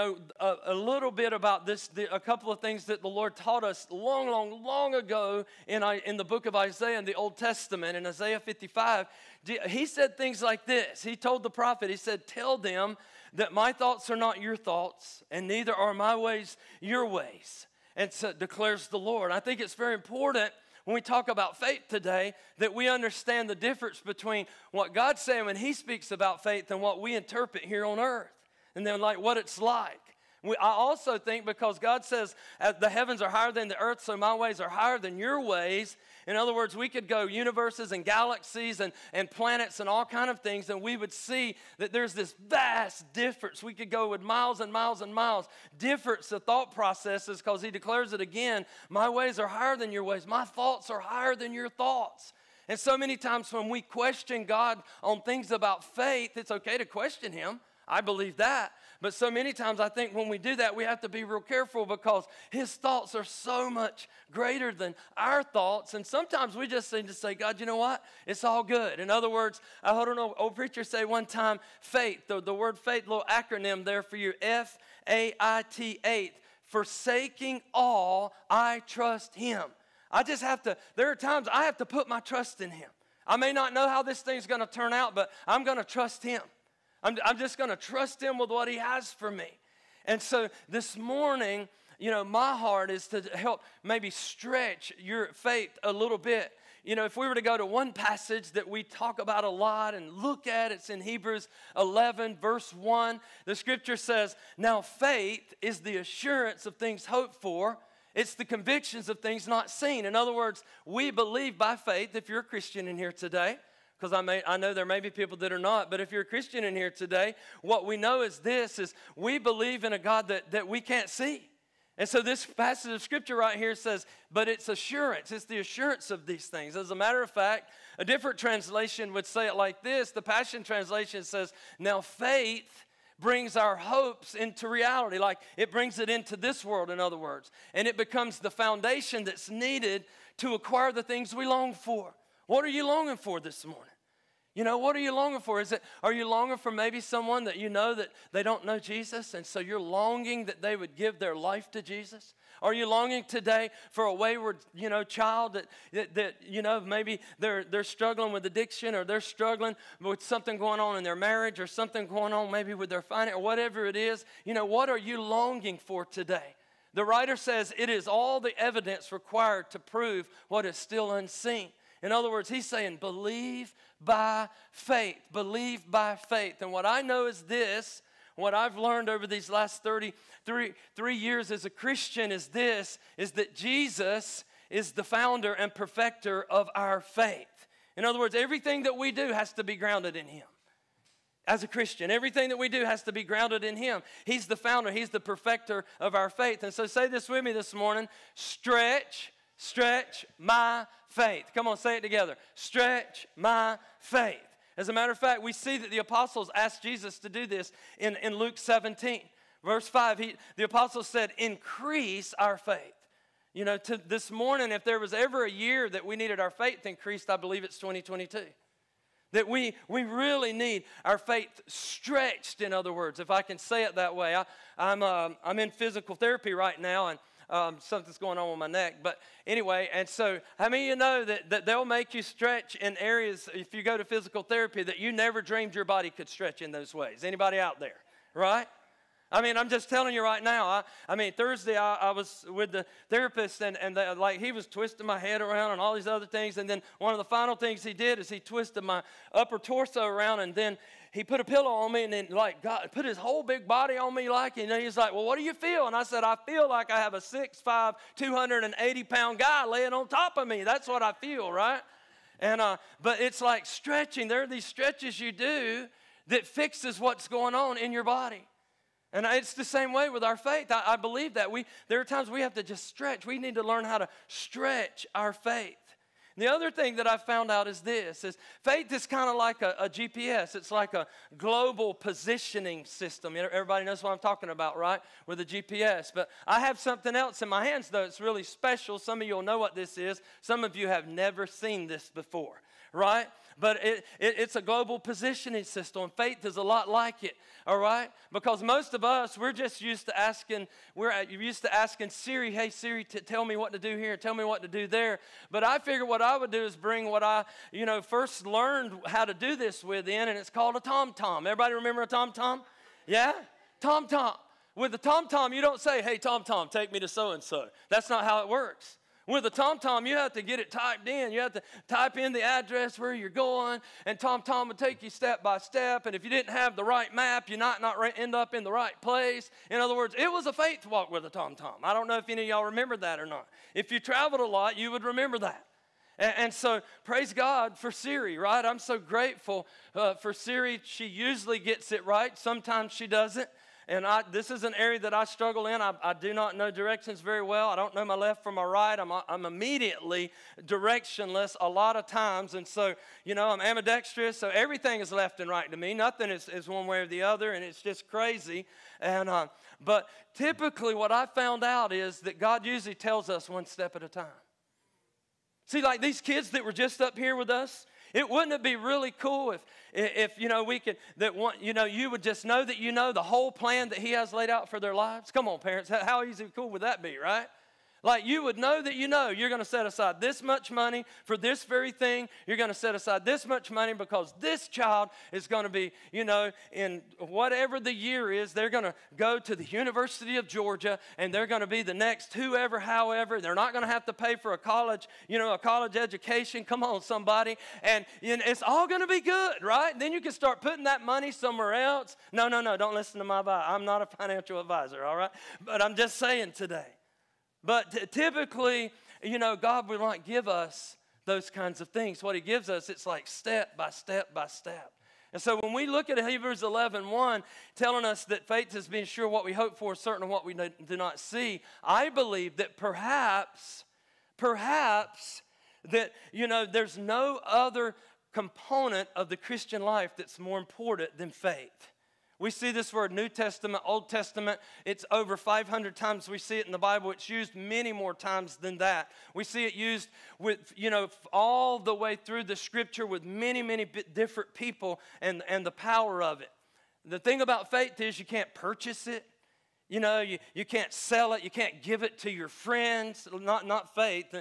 a little bit about this, a couple of things that the Lord taught us long ago in the book of Isaiah in the Old Testament, in Isaiah 55. He said things like this. He told the prophet, he said, tell them that my thoughts are not your thoughts, and neither are my ways your ways. And so declares the Lord. I think it's very important when we talk about faith today that we understand the difference between what God's saying when he speaks about faith and what we interpret here on earth. And then like what it's like. I also think because God says the heavens are higher than the earth, so my ways are higher than your ways. In other words, we could go universes and galaxies and planets and all kind of things, and we would see that there's this vast difference. We could go with miles and miles and miles difference of thought processes, because he declares it again, my ways are higher than your ways. My thoughts are higher than your thoughts. And so many times when we question God on things about faith, it's okay to question him. I believe that. But so many times I think when we do that, we have to be real careful because his thoughts are so much greater than our thoughts. And sometimes we just need to say, God, you know what? It's all good. In other words, I heard an old preacher say one time, faith, the word faith, little acronym there for you, F-A-I-T-8, forsaking all, I trust him. There are times I have to put my trust in him. I may not know how this thing's going to turn out, but I'm going to trust him. I'm just going to trust him with what he has for me. And so this morning, my heart is to help maybe stretch your faith a little bit. If we were to go to one passage that we talk about a lot and look at, it's in Hebrews 11, verse 1. The scripture says, now faith is the assurance of things hoped for. It's the convictions of things not seen. In other words, we believe by faith, if you're a Christian in here today, because I know there may be people that are not, but if you're a Christian in here today, what we know is we believe in a God that we can't see. And so this passage of scripture right here says, but it's assurance. It's the assurance of these things. As a matter of fact, a different translation would say it like this. The Passion Translation says, now faith brings our hopes into reality. Like it brings it into this world, in other words. And it becomes the foundation that's needed to acquire the things we long for. What are you longing for this morning? What are you longing for? Are you longing for maybe someone that you know that they don't know Jesus, and so you're longing that they would give their life to Jesus? Are you longing today for a wayward, child that maybe they're struggling with addiction, or they're struggling with something going on in their marriage, or something going on maybe with their finance, or whatever it is? What are you longing for today? The writer says it is all the evidence required to prove what is still unseen. In other words, he's saying, believe by faith. Believe by faith. And what I know is this, what I've learned over these last 33 years as a Christian is that Jesus is the founder and perfecter of our faith. In other words, everything that we do has to be grounded in him. As a Christian, everything that we do has to be grounded in him. He's the founder. He's the perfecter of our faith. And so say this with me this morning, stretch my faith. Come on, say it together. Stretch my faith. As a matter of fact, we see that the apostles asked Jesus to do this in Luke 17. Verse 5, the apostles said, increase our faith. This morning, if there was ever a year that we needed our faith increased, I believe it's 2022. That we really need our faith stretched, in other words, if I can say it that way. I'm in physical therapy right now, and something's going on with my neck. But anyway, and so how many of you know that they'll make you stretch in areas, if you go to physical therapy, that you never dreamed your body could stretch in those ways? Anybody out there, right? I'm just telling you right now. Thursday I was with the therapist, and he was twisting my head around and all these other things. And then one of the final things he did is he twisted my upper torso around, and then he put a pillow on me, and then God put his whole big body on me, he's like, well, what do you feel? And I said, I feel like I have a 6'5", 280-pound guy laying on top of me. That's what I feel, right? And but it's like stretching. There are these stretches you do that fixes what's going on in your body. And it's the same way with our faith. I believe that. There are times we have to just stretch. We need to learn how to stretch our faith. The other thing that I found out is this, is faith is kind of like a GPS. It's like a global positioning system. Everybody knows what I'm talking about, right? With a GPS. But I have something else in my hands, though. It's really special. Some of you will know what this is. Some of you have never seen this before, right? But it's a global positioning system, and faith is a lot like it, all right? Because most of us, we're just used to asking, Siri, hey, Siri, tell me what to do here, tell me what to do there. But I figured what I would do is bring what I, first learned how to do this with in, and it's called a tom-tom. Everybody remember a tom-tom? Yeah? Tom-tom. With a tom-tom, you don't say, hey, tom-tom, take me to so-and-so. That's not how it works. With a TomTom, you have to get it typed in. You have to type in the address where you're going, and TomTom will take you step by step. And if you didn't have the right map, you might not end up in the right place. In other words, it was a faith walk with a TomTom. I don't know if any of y'all remember that or not. If you traveled a lot, you would remember that. And so, praise God for Siri, right? I'm so grateful for Siri. She usually gets it right. Sometimes she doesn't. And this is an area that I struggle in. I do not know directions very well. I don't know my left from my right. I'm immediately directionless a lot of times. And so, I'm ambidextrous, so everything is left and right to me. Nothing is one way or the other, and it's just crazy. And but typically what I found out is that God usually tells us one step at a time. See, like these kids that were just up here with us, wouldn't it be really cool if we could, you would just know that the whole plan that he has laid out for their lives? Come on, parents, how easy cool would that be, right? Like you would know that you're going to set aside this much money for this very thing. You're going to set aside this much money because this child is going to be, in whatever the year is, they're going to go to the University of Georgia, and they're going to be the next whoever, however. They're not going to have to pay for a college education. Come on, somebody. And it's all going to be good, right? Then you can start putting that money somewhere else. No, don't listen to my advice. I'm not a financial advisor, all right? But I'm just saying today. But typically, God will not give us those kinds of things. What he gives us, it's like step by step by step. And so when we look at Hebrews 11:1, telling us that faith is being sure what we hope for, certain of what we do not see, I believe that perhaps that, there's no other component of the Christian life that's more important than faith. We see this word New Testament, Old Testament. It's over 500 times we see it in the Bible. It's used many more times than that. We see it used with, all the way through the Scripture with many, many different people and the power of it. The thing about faith is you can't purchase it. You can't sell it. You can't give it to your friends. Not faith.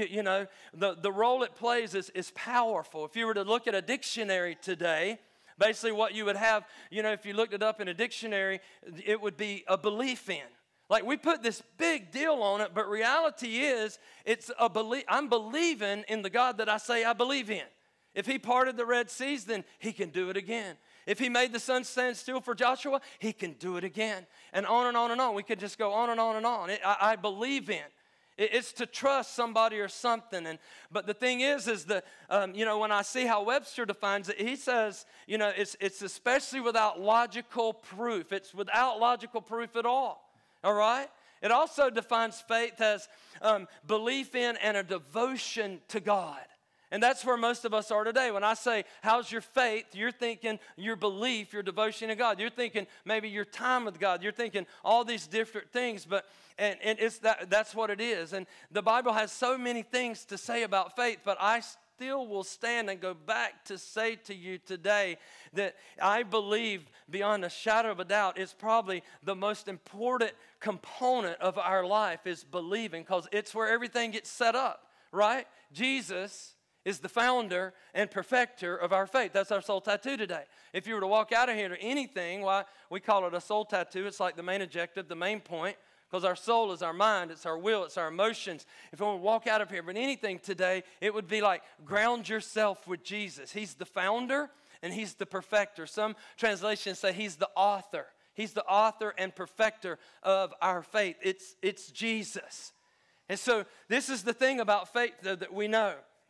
The role it plays is powerful. If you were to look at a dictionary today, basically what you would have, if you looked it up in a dictionary, it would be a belief in. Like we put this big deal on it, but reality is I'm believing in the God that I say I believe in. If he parted the Red Seas, then he can do it again. If he made the sun stand still for Joshua, he can do it again. And on and on and on. We could just go on and on and on. I believe in. It's to trust somebody or something. But the thing is that, when I see how Webster defines it, he says, it's especially without logical proof. It's without logical proof at all right? It also defines faith as belief in and a devotion to God. And that's where most of us are today. When I say, how's your faith? You're thinking your belief, your devotion to God. You're thinking maybe your time with God. You're thinking all these different things. And that's what it is. And the Bible has so many things to say about faith, but I still will stand and go back to say to you today that I believe beyond a shadow of a doubt it's probably the most important component of our life is believing, because it's where everything gets set up, right? Jesus is the founder and perfecter of our faith. That's our soul tattoo today. If you were to walk out of here to anything, why we call it a soul tattoo, it's like the main objective, the main point, because our soul is our mind, it's our will, it's our emotions. If I want to walk out of here with anything today, it would be like ground yourself with Jesus. He's the founder and he's the perfecter. Some translations say he's the author. He's the author and perfecter of our faith. It's Jesus. And so this is the thing about faith that we know.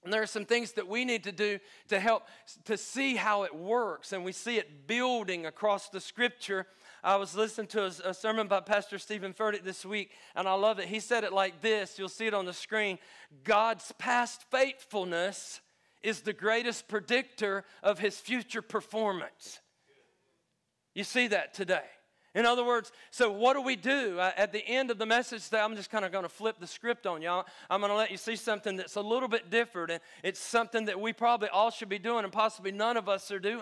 And there are some things that we need to do to help to see how it works, and we see it building across the Scripture. I was listening to a sermon by Pastor Stephen Furtick this week, and I love it. He said it like this. You'll see it on the screen. God's past faithfulness is the greatest predictor of his future performance. You see that today. In other words, so what do we do? At the end of the message today, I'm just kind of going to flip the script on y'all. I'm going to let you see something that's a little bit different, and it's something that we probably all should be doing and possibly none of us are doing.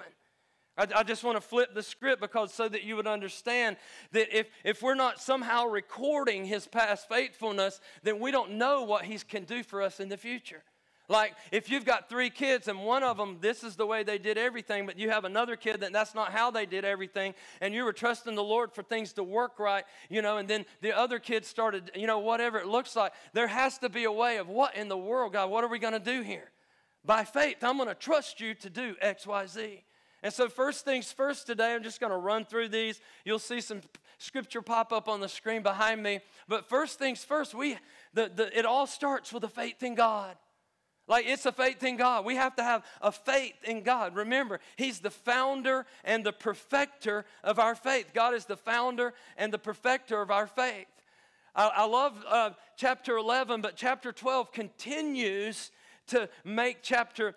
I just want to flip the script because so that you would understand that if we're not somehow recording his past faithfulness, then we don't know what he can do for us in the future. Like if you've got 3 kids and one of them, this is the way they did everything, but you have another kid that's not how they did everything, and you were trusting the Lord for things to work right, and then the other kid started, whatever it looks like. There has to be a way of what in the world, God, what are we going to do here? By faith, I'm going to trust you to do X, Y, Z. And so first things first today, I'm just going to run through these. You'll see some scripture pop up on the screen behind me. But first things first, it all starts with a faith in God. Like it's a faith in God. We have to have a faith in God. Remember, he's the founder and the perfecter of our faith. God is the founder and the perfecter of our faith. I love chapter 11, but chapter 12 continues to make chapter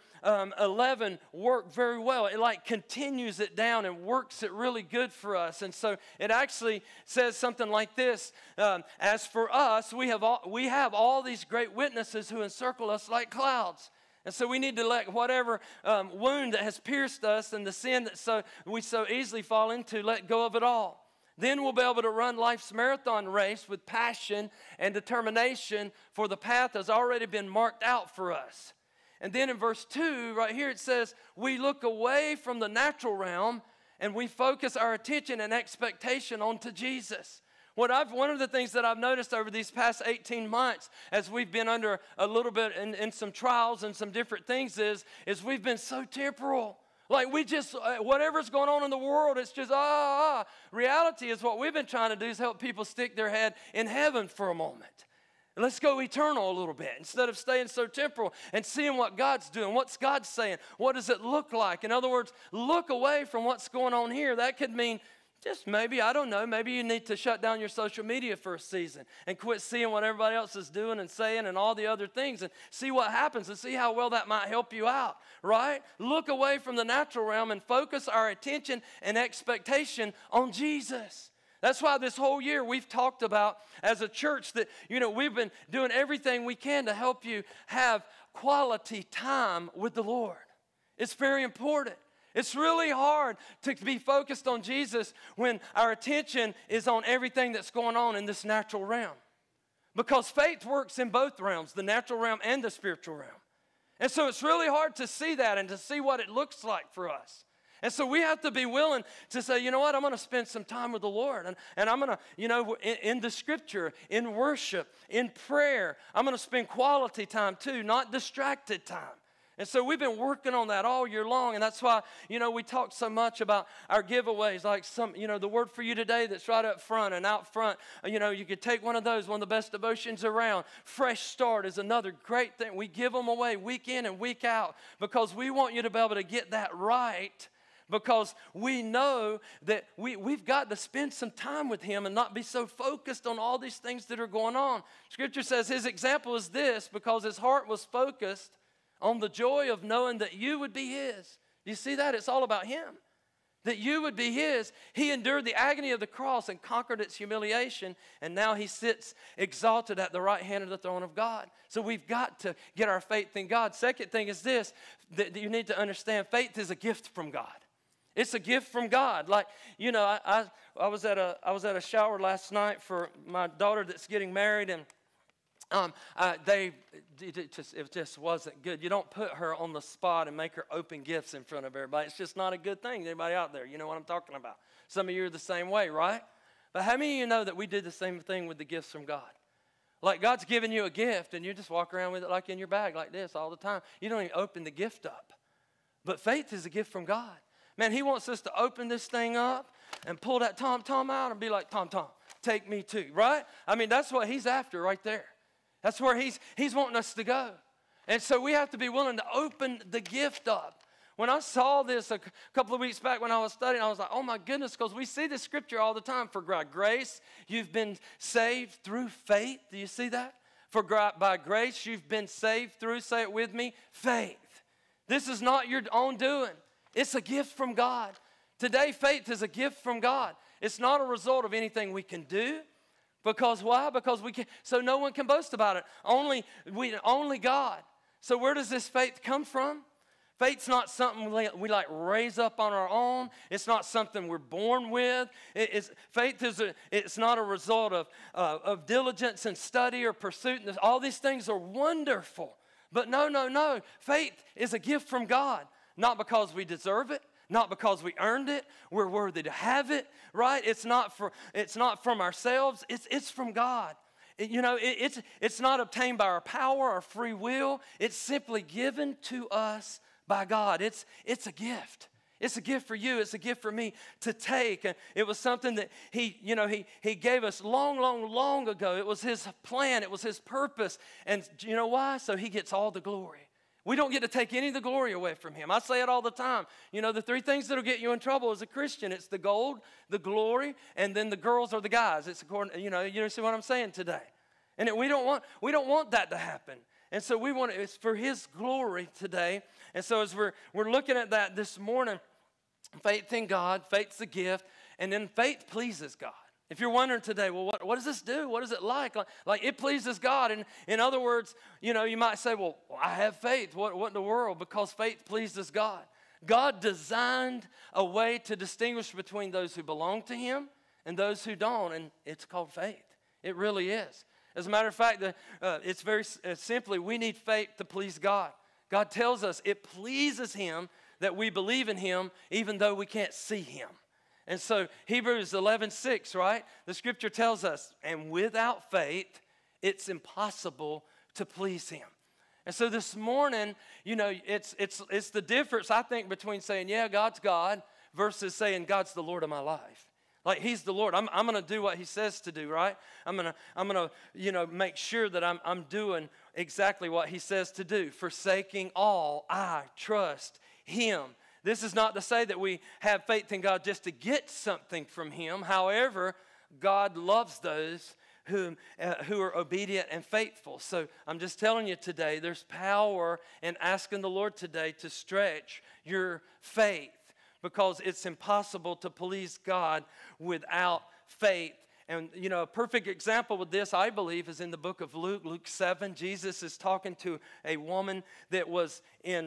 11 work very well. It like continues it down and works it really good for us. And so it actually says something like this. As for us, we have all these great witnesses who encircle us like clouds. And so we need to let whatever wound that has pierced us and the sin that we so easily fall into, let go of it all. Then we'll be able to run life's marathon race with passion and determination, for the path has already been marked out for us. And then in verse 2, right here, it says, we look away from the natural realm and we focus our attention and expectation onto Jesus. One of the things that I've noticed over these past 18 months as we've been under a little bit in some trials and some different things is we've been so temporal. Like we just, whatever's going on in the world, it's just, Reality is what we've been trying to do is help people stick their head in heaven for a moment. Let's go eternal a little bit instead of staying so temporal and seeing what God's doing. What's God saying? What does it look like? In other words, look away from what's going on here. That could mean just maybe, I don't know, maybe you need to shut down your social media for a season and quit seeing what everybody else is doing and saying and all the other things and see what happens and see how well that might help you out, right? Look away from the natural realm and focus our attention and expectation on Jesus. That's why this whole year we've talked about as a church that, we've been doing everything we can to help you have quality time with the Lord. It's very important. It's really hard to be focused on Jesus when our attention is on everything that's going on in this natural realm. Because faith works in both realms, the natural realm and the spiritual realm. And so it's really hard to see that and to see what it looks like for us. And so we have to be willing to say, you know what, I'm going to spend some time with the Lord. And I'm going to, in the scripture, in worship, in prayer, I'm going to spend quality time too, not distracted time. And so we've been working on that all year long, and that's why, we talk so much about our giveaways, like the word for you today that's right up front and out front. You could take one of those, one of the best devotions around. Fresh Start is another great thing. We give them away week in and week out because we want you to be able to get that right, because we know that we've got to spend some time with him and not be so focused on all these things that are going on. Scripture says his example is this, because his heart was focused on the joy of knowing that you would be his. Do you see that? It's all about him. That you would be his. He endured the agony of the cross and conquered its humiliation, and now he sits exalted at the right hand of the throne of God. So we've got to get our faith in God. Second thing is this, that you need to understand, faith is a gift from God. It's a gift from God. Like, I was at a shower last night for my daughter that's getting married, and it just wasn't good. You don't put her on the spot and make her open gifts in front of everybody. It's just not a good thing. Anybody out there, you know what I'm talking about. Some of you are the same way, right? But how many of you know that we did the same thing with the gifts from God? Like God's given you a gift and you just walk around with it like in your bag like this all the time. You don't even open the gift up. But faith is a gift from God. Man, he wants us to open this thing up and pull that tom-tom out and be like, tom-tom, take me too, right? I mean, that's what he's after right there. That's where he's wanting us to go. And so we have to be willing to open the gift up. When I saw this a couple of weeks back when I was studying, I was like, oh my goodness, because we see this scripture all the time. For by grace, you've been saved through faith. Do you see that? For by grace, you've been saved through, say it with me, faith. This is not your own doing. It's a gift from God. Today, faith is a gift from God. It's not a result of anything we can do. Because why? Because we can, so no one can boast about it. Only God. So where does this faith come from? Faith's not something we like raise up on our own. It's not something we're born with. It's not a result of diligence and study or pursuit. All these things are wonderful. But no. Faith is a gift from God. Not because we deserve it. Not because we earned it. We're worthy to have it, right? It's not from ourselves. It's from God. It's not obtained by our power or free will. It's simply given to us by God. It's a gift. It's a gift for you. It's a gift for me to take. And it was something that he gave us long ago. It was his plan. It was his purpose. And you know why? So he gets all the glory. We don't get to take any of the glory away from him. I say it all the time. The three things that will get you in trouble as a Christian, it's the gold, the glory, and then the girls or the guys. It's according, you see what I'm saying today. And we don't want that to happen. And so it's for his glory today. And so as we're looking at that this morning, faith in God, faith's a gift, and then faith pleases God. If you're wondering today, well, what does this do? What is it like? Like it pleases God. And in other words, you might say, well, I have faith. What in the world? Because faith pleases God. God designed a way to distinguish between those who belong to him and those who don't, and it's called faith. It really is. As a matter of fact, it's very simply, we need faith to please God. God tells us it pleases him that we believe in him even though we can't see him. And so Hebrews 11:6, right? The scripture tells us, and without faith, it's impossible to please him. And so this morning, it's the difference, I think, between saying, yeah, God's God, versus saying God's the Lord of my life. Like he's the Lord. I'm going to do what he says to do, right? I'm going to make sure that I'm doing exactly what he says to do. Forsaking all, I trust him. This is not to say that we have faith in God just to get something from him. However, God loves those who are obedient and faithful. So I'm just telling you today, there's power in asking the Lord today to stretch your faith, because it's impossible to please God without faith. And, a perfect example with this, I believe, is in the book of Luke 7. Jesus is talking to a woman that was in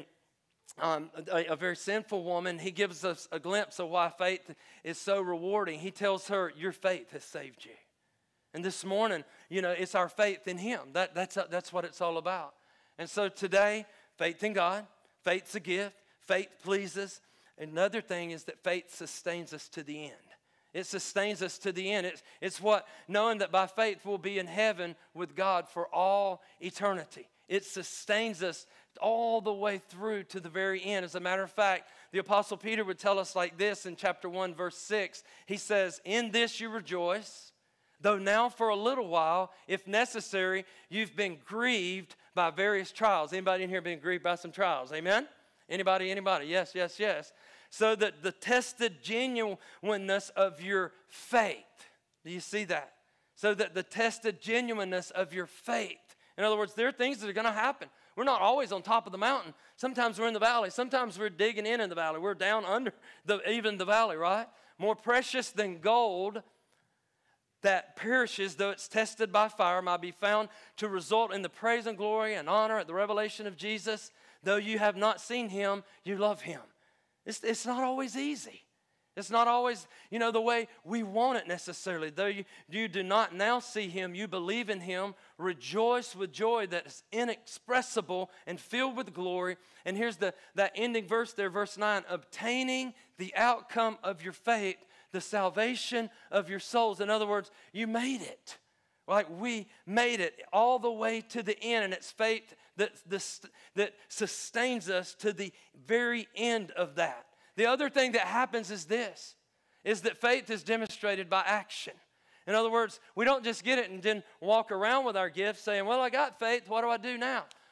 a very sinful woman. He gives us a glimpse of why faith is so rewarding. He tells her, your faith has saved you. And this morning, it's our faith in him. That's what it's all about. And so today, faith in God, faith's a gift, faith pleases. Another thing is that faith sustains us to the end. It sustains us to the end. It's what, knowing that by faith we'll be in heaven with God for all eternity. It sustains us all the way through to the very end. As a matter of fact, the Apostle Peter would tell us like this in chapter 1, verse 6. He says, in this you rejoice, though now for a little while, if necessary, you've been grieved by various trials. Anybody in here been grieved by some trials? Amen? Anybody? Yes. So that the tested genuineness of your faith. Do you see that? So that the tested genuineness of your faith. In other words, there are things that are going to happen. We're not always on top of the mountain. Sometimes we're in the valley. Sometimes we're digging in the valley. We're down under even the valley, right? More precious than gold that perishes, though it's tested by fire, might be found to result in the praise and glory and honor at the revelation of Jesus. Though you have not seen him, you love him. It's not always easy. It's not always, the way we want it necessarily. Though you do not now see him, you believe in him, rejoice with joy that is inexpressible and filled with glory. And here's that ending verse there, verse 9, obtaining the outcome of your faith, the salvation of your souls. In other words, you made it. Like we made it all the way to the end, and it's faith that sustains us to the very end of that. The other thing that happens is that faith is demonstrated by action. In other words, we don't just get it and then walk around with our gifts saying, well, I got faith, what do I do now?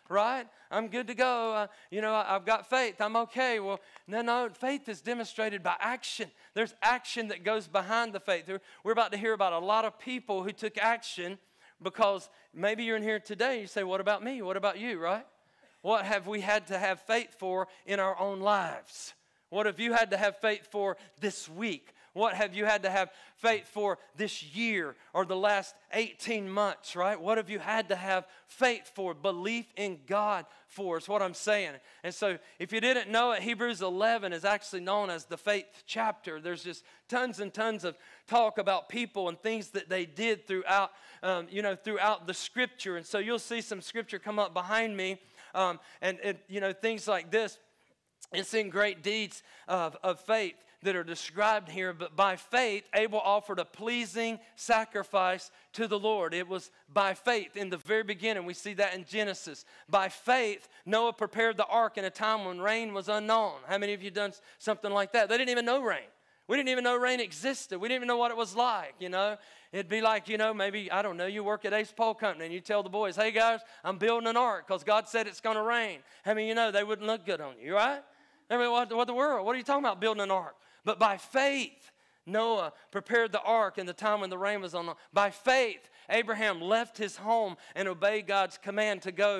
right? I'm good to go. I've got faith. I'm okay. Well, no, faith is demonstrated by action. There's action that goes behind the faith. We're about to hear about a lot of people who took action because maybe you're in here today. You say, what about me? What about you, right? What have we had to have faith for in our own lives? What have you had to have faith for this week? What have you had to have faith for this year or the last 18 months, right? What have you had to have faith for? Belief in God for is what I'm saying. And so if you didn't know it, Hebrews 11 is actually known as the faith chapter. There's just tons and tons of talk about people and things that they did throughout the scripture. And so you'll see some scripture come up behind me and things like this. It's in great deeds of faith that are described here, but by faith, Abel offered a pleasing sacrifice to the Lord. It was by faith in the very beginning. We see that in Genesis. By faith, Noah prepared the ark in a time when rain was unknown. How many of you done something like that? They didn't even know rain. We didn't even know rain existed. We didn't even know what it was like, It'd be like, maybe, I don't know, you work at Ace Pole Company and you tell the boys, hey guys, I'm building an ark because God said it's going to rain. How many they wouldn't look good on you, right? I mean, what the world? What are you talking about building an ark? But by faith, Noah prepared the ark in the time when the rain was on. By faith, Abraham left his home and obeyed God's command to go,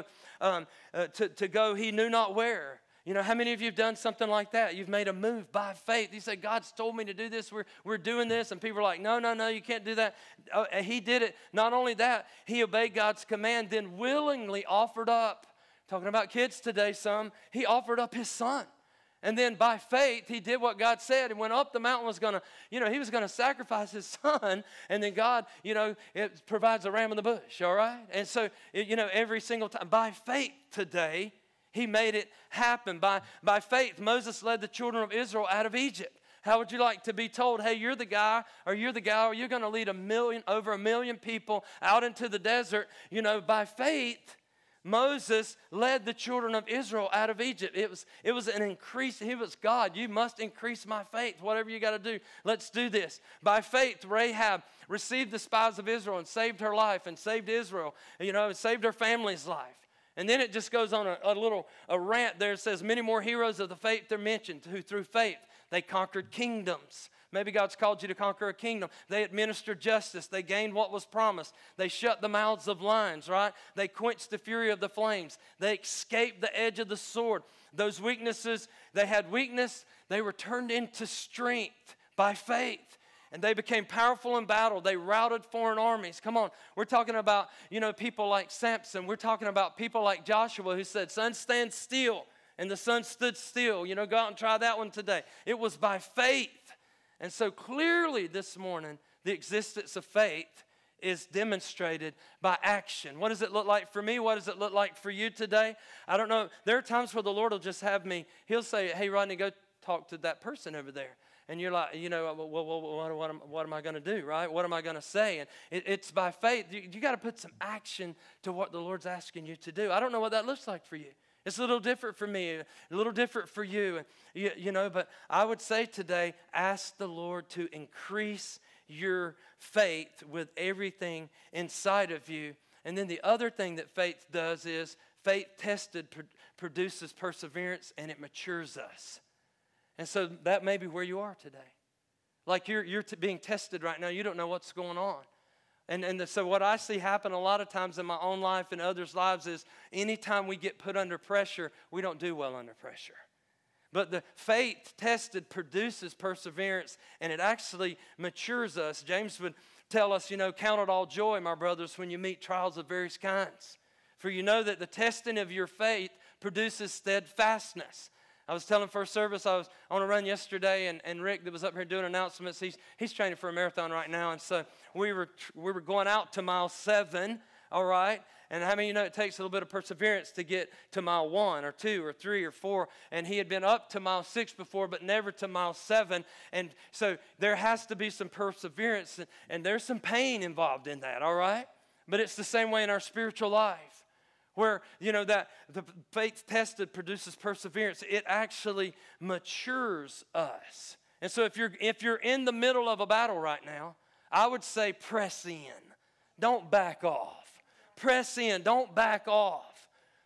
he knew not where. How many of you have done something like that? You've made a move by faith. You say, God's told me to do this. We're doing this. And people are like, no, you can't do that. He did it. Not only that, he obeyed God's command, then willingly offered up. Talking about kids today, he offered up his son. And then by faith, he did what God said and went up the mountain, he was going to sacrifice his son. And then God, it provides a ram in the bush, all right? And so, every single time, by faith today, he made it happen. By faith, Moses led the children of Israel out of Egypt. How would you like to be told, hey, you're the guy, or you're going to lead over a million people out into the desert? By faith, Moses led the children of Israel out of Egypt. It was an increase. He was God. You must increase my faith. Whatever you got to do, let's do this. By faith, Rahab received the spies of Israel and saved her life and saved Israel, and saved her family's life. And then it just goes on a rant there. It says, many more heroes of the faith are mentioned who through faith they conquered kingdoms. Maybe God's called you to conquer a kingdom. They administered justice. They gained what was promised. They shut the mouths of lions, right? They quenched the fury of the flames. They escaped the edge of the sword. Those weaknesses, they had weakness. They were turned into strength by faith. And they became powerful in battle. They routed foreign armies. Come on. We're talking about, people like Samson. We're talking about people like Joshua who said, sun, stand still. And the sun stood still. Go out and try that one today. It was by faith. And so clearly this morning, the existence of faith is demonstrated by action. What does it look like for me? What does it look like for you today? I don't know. There are times where the Lord will just have me, he'll say, hey, Rodney, go talk to that person over there. And you're like, what am I going to do, right? What am I going to say? And it's by faith. You got to put some action to what the Lord's asking you to do. I don't know what that looks like for you. It's a little different for me, a little different for you. But I would say today, ask the Lord to increase your faith with everything inside of you. And then the other thing that faith does is faith tested produces perseverance and it matures us. And so that may be where you are today. Like you're being tested right now. You don't know what's going on. So what I see happen a lot of times in my own life and others' lives is anytime we get put under pressure, we don't do well under pressure. But the faith tested produces perseverance, and it actually matures us. James would tell us, count it all joy, my brothers, when you meet trials of various kinds. For you know that the testing of your faith produces steadfastness. I was telling first service, I was on a run yesterday, and Rick that was up here doing announcements, he's training for a marathon right now, and so we were going out to mile 7, all right? And how many it takes a little bit of perseverance to get to mile 1 or 2 or 3 or 4, and he had been up to mile 6 before, but never to mile 7, and so there has to be some perseverance, and there's some pain involved in that, all right? But it's the same way in our spiritual life. Where, that the faith tested produces perseverance. It actually matures us. And so if you're in the middle of a battle right now, I would say press in. Don't back off. Press in. Don't back off.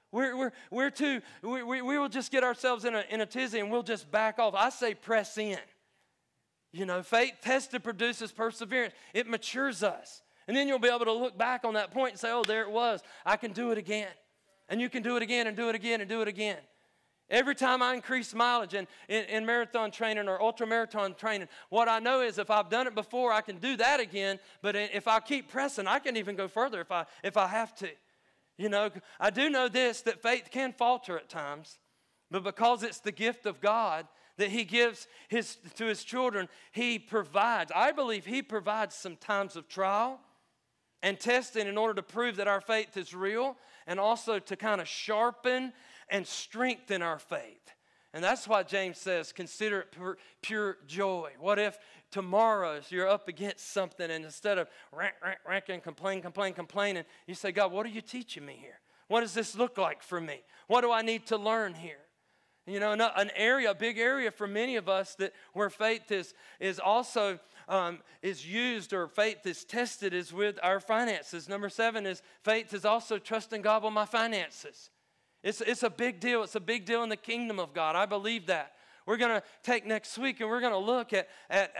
We will just get ourselves in a tizzy and we'll just back off. I say press in. You know, faith tested produces perseverance. It matures us. And then you'll be able to look back on that point and say, oh, there it was. I can do it again. And you can do it again and do it again and do it again. Every time I increase mileage in marathon training or ultramarathon training, what I know is if I've done it before, I can do that again. But if I keep pressing, I can even go further if I have to. You know, I do know this, that faith can falter at times. But because it's the gift of God that He gives to His children, He provides. I believe He provides some times of trial and testing in order to prove that our faith is real and also to kind of sharpen and strengthen our faith. And that's why James says, consider it pure joy. What if tomorrow you're up against something and instead of ranking, complaining, you say, God, what are you teaching me here? What does this look like for me? What do I need to learn here? You know, a big area for many of us that where faith is also is used or faith is tested is with our finances. Number 7 is faith is also trusting God with my finances. It's a big deal. It's a big deal in the kingdom of God. I believe that. We're going to take next week and we're going to look at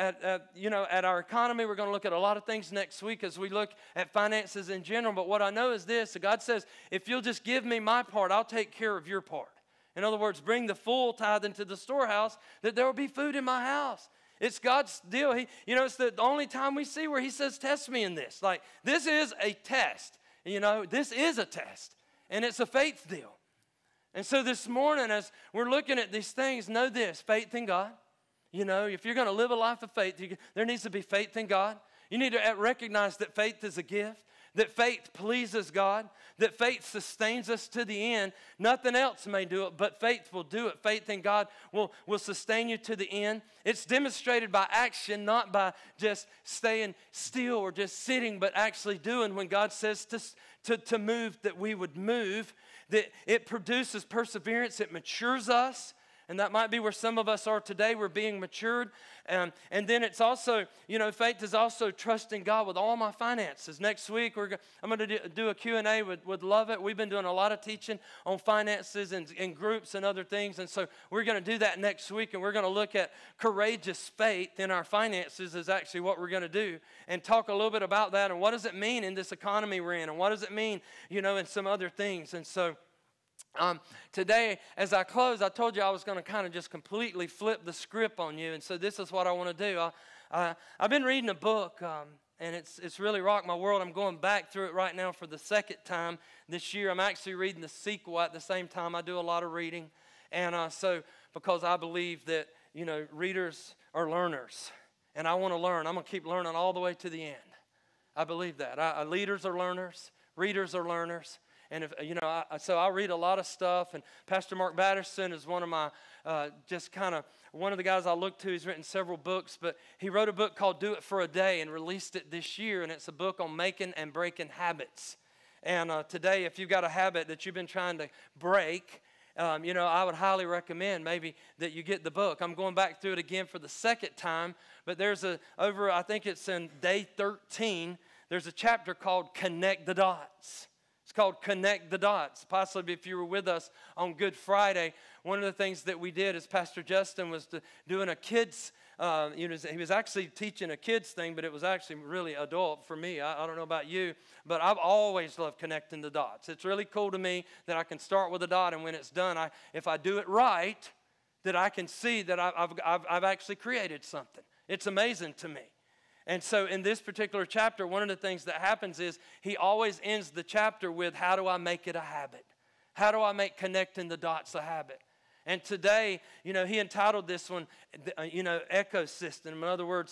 our economy. We're going to look at a lot of things next week as we look at finances in general. But what I know is this. God says, if you'll just give me my part, I'll take care of your part. In other words, bring the full tithe into the storehouse that there will be food in my house. It's God's deal. It's the only time we see where He says, test me in this. Like, this is a test. This is a test. And it's a faith deal. And so this morning, as we're looking at these things, know this, faith in God. If you're going to live a life of faith, there needs to be faith in God. You need to recognize that faith is a gift, that faith pleases God, that faith sustains us to the end. Nothing else may do it, but faith will do it. Faith in God will sustain you to the end. It's demonstrated by action, not by just staying still or just sitting, but actually doing. When God says to move, that we would move. That it produces perseverance, it matures us, and that might be where some of us are today. We're being matured, and then it's also, faith is also trusting God with all my finances. Next week, I'm going to do a Q&A with Love It. We've been doing a lot of teaching on finances and groups and other things, and so we're going to do that next week, and we're going to look at courageous faith in our finances is actually what we're going to do, and talk a little bit about that, and what does it mean in this economy we're in, and what does it mean, in some other things. And so today, as I close, I told you I was going to kind of just completely flip the script on you, and so this is what I want to do. I've been reading a book, and it's really rocked my world. I'm going back through it right now for the second time this year. I'm actually reading the sequel at the same time. I do a lot of reading, and so because I believe that, readers are learners, and I want to learn. I'm going to keep learning all the way to the end. I believe that. Leaders are learners. Readers are learners. And so I read a lot of stuff, and Pastor Mark Batterson is one of my, one of the guys I look to. He's written several books, but he wrote a book called Do It for a Day and released it this year, and it's a book on making and breaking habits. And today, if you've got a habit that you've been trying to break, I would highly recommend maybe that you get the book. I'm going back through it again for the second time, but there's I think it's in day 13, there's a chapter called Connect the Dots. It's called Connect the Dots. Possibly if you were with us on Good Friday, one of the things that we did as Pastor Justin was doing a kids, he was actually teaching a kids thing, but it was actually really adult for me. I don't know about you, but I've always loved connecting the dots. It's really cool to me that I can start with a dot, and when it's done, if I do it right, that I can see that I've actually created something. It's amazing to me. And so in this particular chapter, one of the things that happens is he always ends the chapter with, how do I make it a habit? How do I make connecting the dots a habit? And today, he entitled this one, ecosystem. In other words,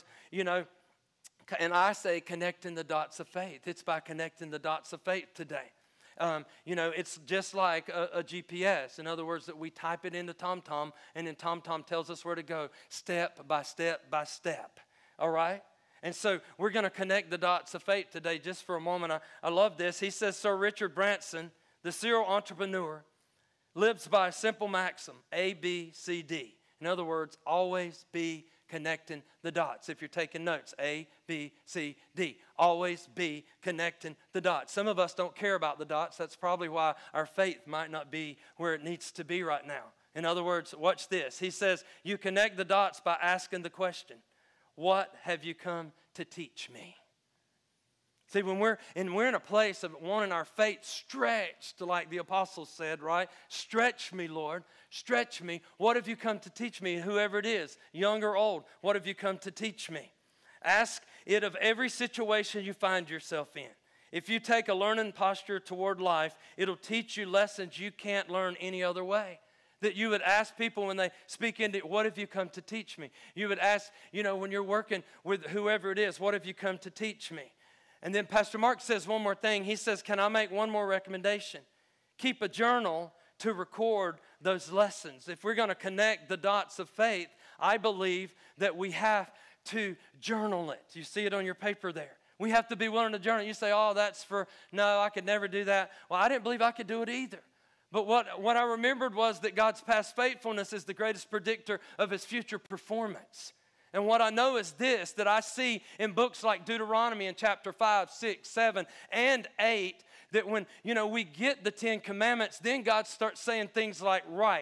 and I say connecting the dots of faith. It's by connecting the dots of faith today. It's just like a GPS. In other words, that we type it into TomTom, and then TomTom tells us where to go step by step by step. All right? And so we're going to connect the dots of faith today just for a moment. I love this. He says, Sir Richard Branson, the serial entrepreneur, lives by a simple maxim, A, B, C, D. In other words, always be connecting the dots. If you're taking notes, A, B, C, D. Always be connecting the dots. Some of us don't care about the dots. That's probably why our faith might not be where it needs to be right now. In other words, watch this. He says, you connect the dots by asking the question, what have you come to teach me? See, when we're in a place of wanting our faith stretched, like the apostles said, right? Stretch me, Lord. Stretch me. What have you come to teach me? Whoever it is, young or old, what have you come to teach me? Ask it of every situation you find yourself in. If you take a learning posture toward life, it'll teach you lessons you can't learn any other way. That you would ask people when they speak into, what have you come to teach me? You would ask, when you're working with whoever it is, what have you come to teach me? And then Pastor Mark says one more thing. He says, can I make one more recommendation? Keep a journal to record those lessons. If we're going to connect the dots of faith, I believe that we have to journal it. You see it on your paper there. We have to be willing to journal. You say, oh, no, I could never do that. Well, I didn't believe I could do it either. But what I remembered was that God's past faithfulness is the greatest predictor of his future performance. And what I know is this, that I see in books like Deuteronomy in chapter 5, 6, 7, and 8, that when, we get the 10 Commandments, then God starts saying things like right,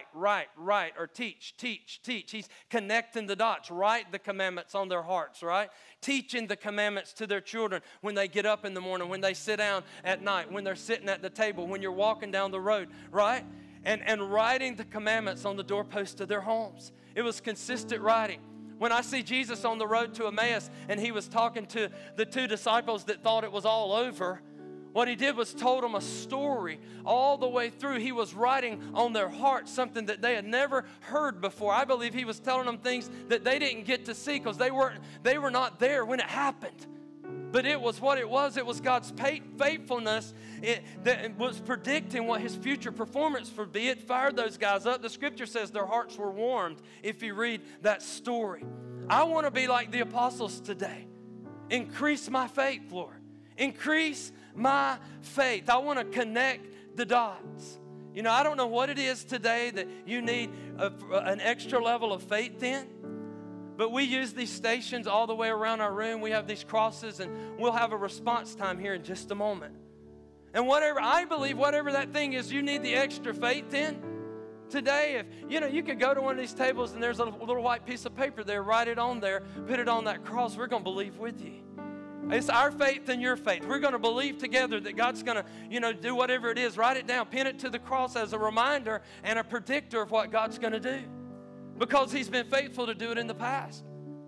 or teach. He's connecting the dots. Write the commandments on their hearts, right? Teaching the commandments to their children when they get up in the morning, when they sit down at night, when they're sitting at the table, when you're walking down the road, right? And writing the commandments on the doorpost of their homes. It was consistent writing. When I see Jesus on the road to Emmaus and he was talking to the 2 disciples that thought it was all over, what he did was told them a story all the way through. He was writing on their hearts something that they had never heard before. I believe he was telling them things that they didn't get to see because they were not there when it happened. But it was what it was. It was God's faithfulness that was predicting what his future performance would be. It fired those guys up. The scripture says their hearts were warmed if you read that story. I want to be like the apostles today. Increase my faith, Lord. Increase my faith. I want to connect the dots. I don't know what it is today that you need an extra level of faith in. But we use these stations all the way around our room. We have these crosses, and we'll have a response time here in just a moment. And I believe whatever that thing is you need the extra faith in today, if you could go to one of these tables and there's a little white piece of paper there, write it on there, put it on that cross, we're going to believe with you. It's our faith and your faith. We're going to believe together that God's going to, do whatever it is. Write it down, pin it to the cross as a reminder and a predictor of what God's going to do. Because he's been faithful to do it in the past.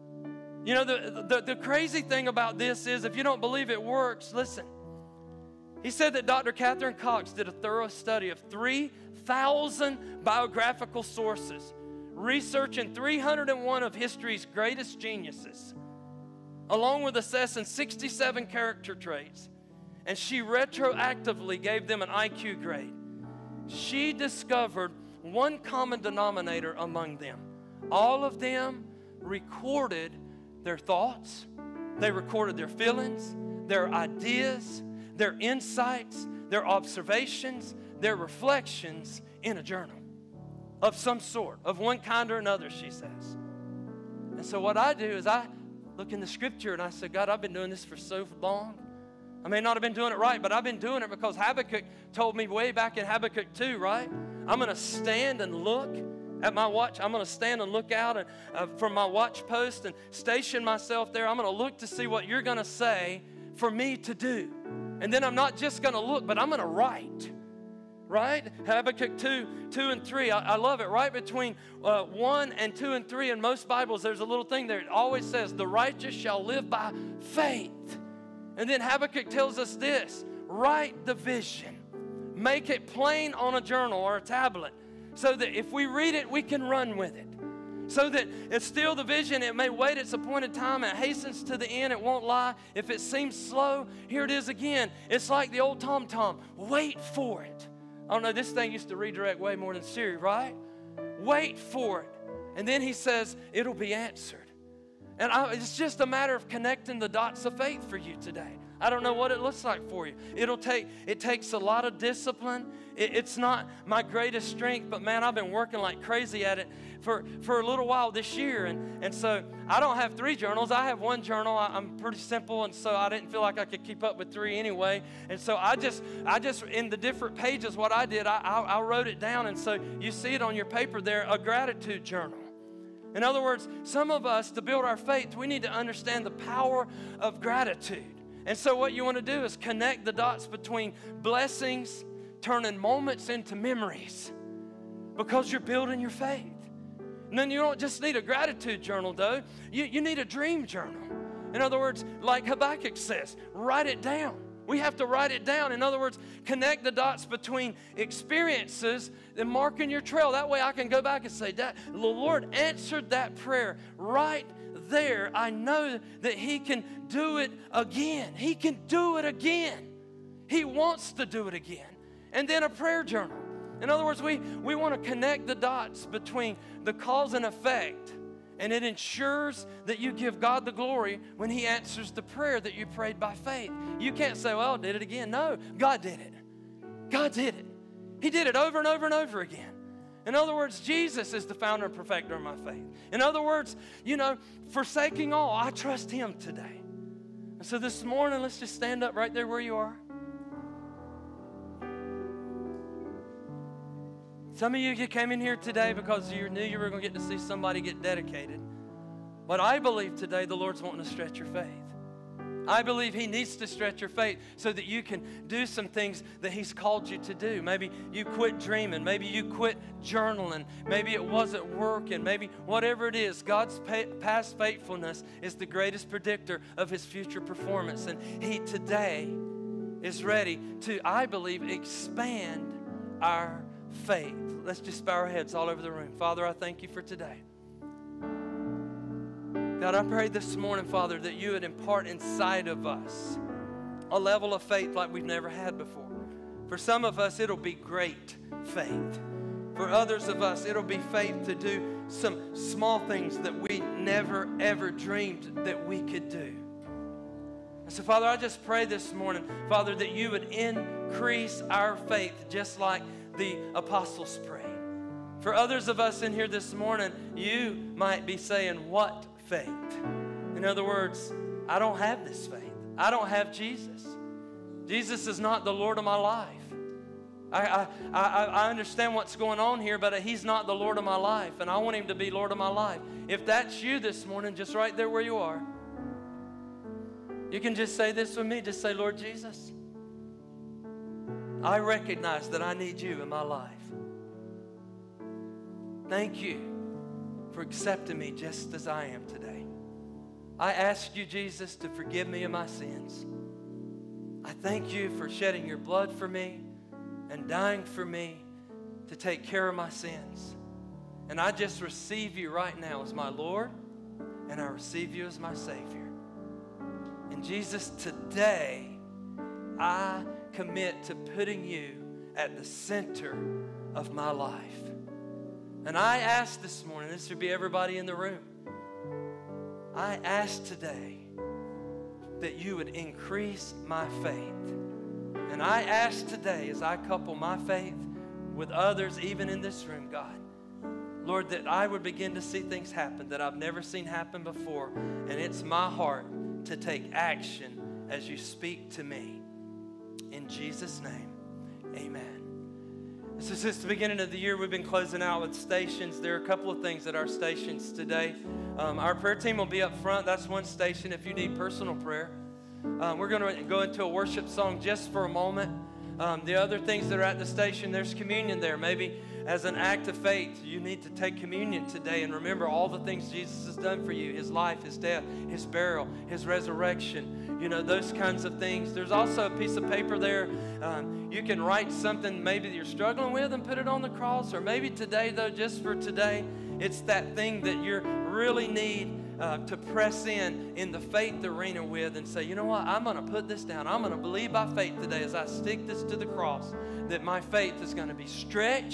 The crazy thing about this is if you don't believe it works, listen. He said that Dr. Catherine Cox did a thorough study of 3,000 biographical sources, researching 301 of history's greatest geniuses, along with assessing 67 character traits. And she retroactively gave them an IQ grade. She discovered one common denominator among them. All of them recorded their thoughts, they recorded their feelings, their ideas, their insights, their observations, their reflections in a journal of some sort, of one kind or another, she says. And so what I do is I look in the scripture and I say, God, I've been doing this for so long. I may not have been doing it right, but I've been doing it because Habakkuk told me way back in Habakkuk 2, right? I'm going to stand and look at my watch. I'm going to stand and look out from my watch post and station myself there. I'm going to look to see what you're going to say for me to do. And then I'm not just going to look, but I'm going to write. Right? Habakkuk 2 and 3. I love it. Right between 1 and 2 and 3 in most Bibles, there's a little thing there. It always says, the righteous shall live by faith. And then Habakkuk tells us this, write the vision. Make it plain on a journal or a tablet so that if we read it, we can run with it. So that it's still the vision. It may wait its appointed time. It hastens to the end. It won't lie. If it seems slow, here it is again. It's like the old tom-tom. Wait for it. I don't know, this thing used to redirect way more than Siri, right? Wait for it. And then he says, it'll be answered. And it's just a matter of connecting the dots of faith for you today. I don't know what it looks like for you. It takes a lot of discipline. It's not my greatest strength, but man, I've been working like crazy at it for a little while this year. And so I don't have 3 journals. I have 1 journal. I'm pretty simple, and so I didn't feel like I could keep up with 3 anyway. And so I just in the different pages, what I did, I wrote it down. And so you see it on your paper there, a gratitude journal. In other words, some of us, to build our faith, we need to understand the power of gratitude. And so what you want to do is connect the dots between blessings, turning moments into memories, because you're building your faith. And then you don't just need a gratitude journal, though. You need a dream journal. In other words, like Habakkuk says, write it down. We have to write it down. In other words, connect the dots between experiences and marking your trail. That way I can go back and say, the Lord answered that prayer right there. I know that He can do it again. He can do it again. He wants to do it again. And then a prayer journal. In other words, we want to connect the dots between the cause and effect, and it ensures that you give God the glory when He answers the prayer that you prayed by faith. You can't say, well, I did it again. No, God did it. God did it. He did it over and over and over again. In other words, Jesus is the founder and perfecter of my faith. In other words, forsaking all, I trust Him today. And so this morning, let's just stand up right there where you are. Some of you came in here today because you knew you were going to get to see somebody get dedicated. But I believe today the Lord's wanting to stretch your faith. I believe He needs to stretch your faith so that you can do some things that He's called you to do. Maybe you quit dreaming. Maybe you quit journaling. Maybe it wasn't working. Maybe whatever it is, God's past faithfulness is the greatest predictor of His future performance. And He today is ready to, I believe, expand our faith. Let's just bow our heads all over the room. Father, I thank You for today. God, I pray this morning, Father, that You would impart inside of us a level of faith like we've never had before. For some of us, it'll be great faith. For others of us, it'll be faith to do some small things that we never, ever dreamed that we could do. And so, Father, I just pray this morning, Father, that You would increase our faith just like the apostles prayed. For others of us in here this morning, you might be saying, what faith? In other words, I don't have this faith. I don't have Jesus. Jesus is not the Lord of my life. I understand what's going on here, but He's not the Lord of my life, and I want Him to be Lord of my life. If that's you this morning, just right there where you are, you can just say this with me. Just say, Lord Jesus, I recognize that I need You in my life. Thank You for accepting me just as I am today. I ask You, Jesus, to forgive me of my sins. I thank You for shedding Your blood for me and dying for me to take care of my sins. And I just receive You right now as my Lord, and I receive You as my Savior. And Jesus, today, I commit to putting You at the center of my life. And I ask this morning, this should be everybody in the room, I ask today that You would increase my faith. And I ask today, as I couple my faith with others, even in this room, God, Lord, that I would begin to see things happen that I've never seen happen before. And it's my heart to take action as You speak to me. In Jesus' name, amen. So since the beginning of the year, we've been closing out with stations. There are a couple of things at our stations today. Our prayer team will be up front. That's one station if you need personal prayer. We're going to go into a worship song just for a moment. The other things that are at the station, there's communion there. Maybe as an act of faith, you need to take communion today and remember all the things Jesus has done for you, His life, His death, His burial, His resurrection, those kinds of things. There's also a piece of paper there. You can write something maybe that you're struggling with and put it on the cross, or maybe today, though, just for today, it's that thing that you really need to press in the faith arena with and say, you know what, I'm going to put this down. I'm going to believe by faith today as I stick this to the cross that my faith is going to be stretched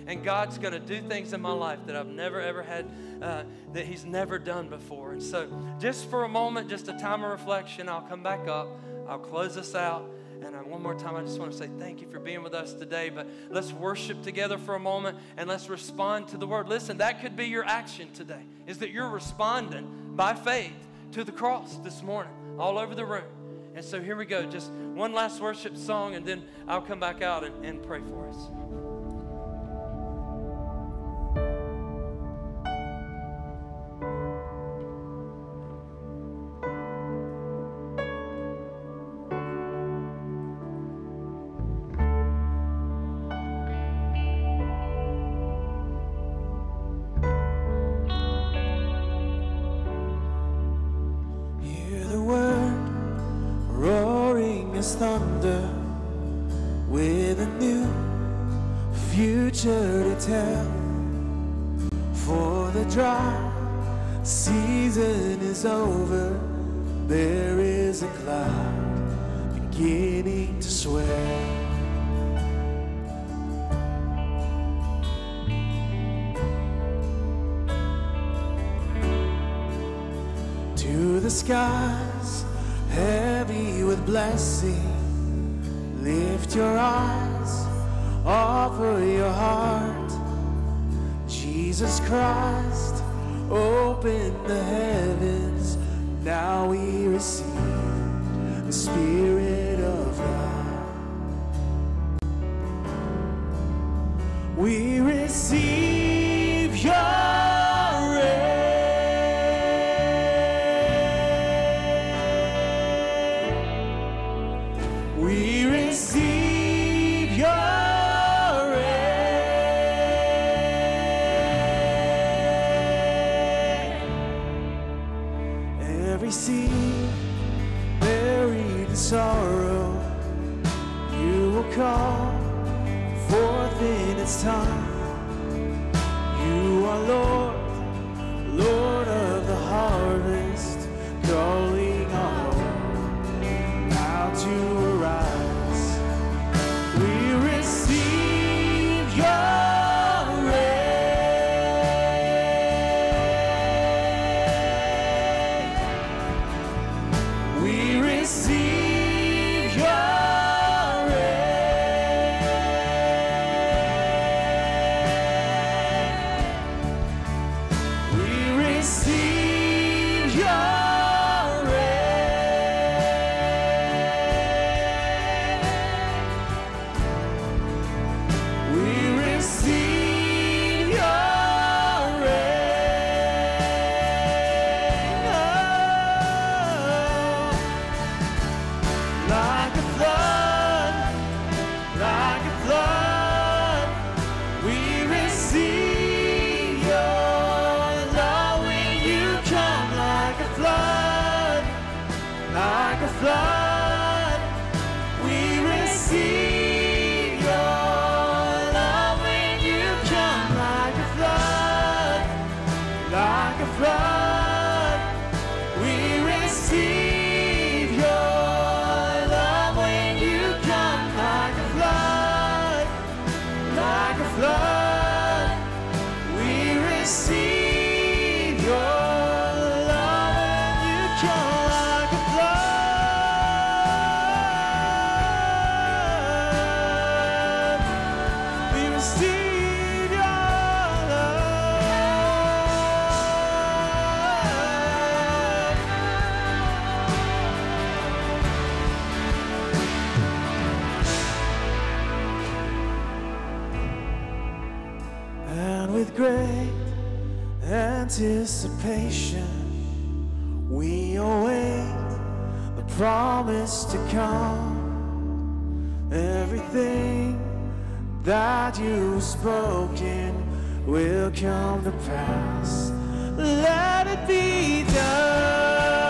and God's going to do things in my life that I've never, ever had, that He's never done before. And so just for a moment, just a time of reflection, I'll come back up. I'll close us out. And one more time, I just want to say thank you for being with us today. But let's worship together for a moment and let's respond to the word. Listen, that could be your action today, is that you're responding by faith to the cross this morning all over the room. And so here we go. Just one last worship song, and then I'll come back out and pray for us. Thunder with a new future to tell. For the dry season is over, there is a cloud beginning to swell. To the skies heavy with blessing, lift your eyes, offer your heart. Jesus Christ, open the heavens, now we receive the Spirit of God. We receive your sorrow, you will call forth in its time. You are Lord, Lord of the harvest, calling all now to arise. We receive your rain. We receive flood, we receive your love when you come like a flood, like a flood. We receive your love when you come like a flood, like a flood. We receive your love when you come like a flood. Great anticipation, we await the promise to come. Everything that you've spoken will come to pass. Let it be done.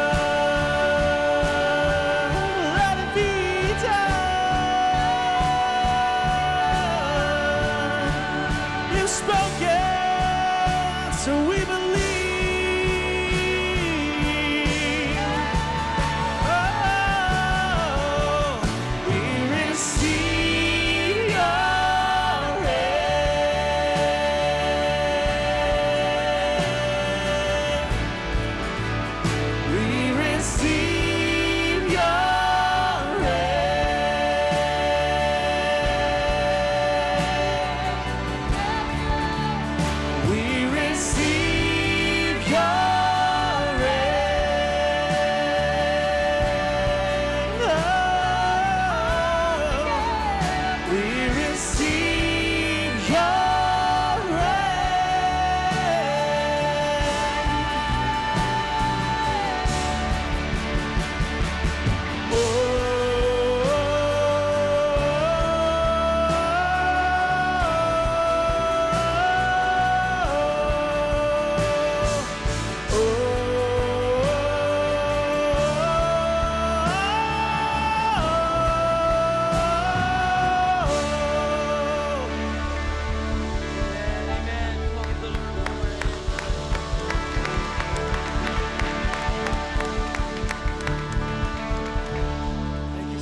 Let it be done. You've spoken, so we believe. Oh, we receive your rain.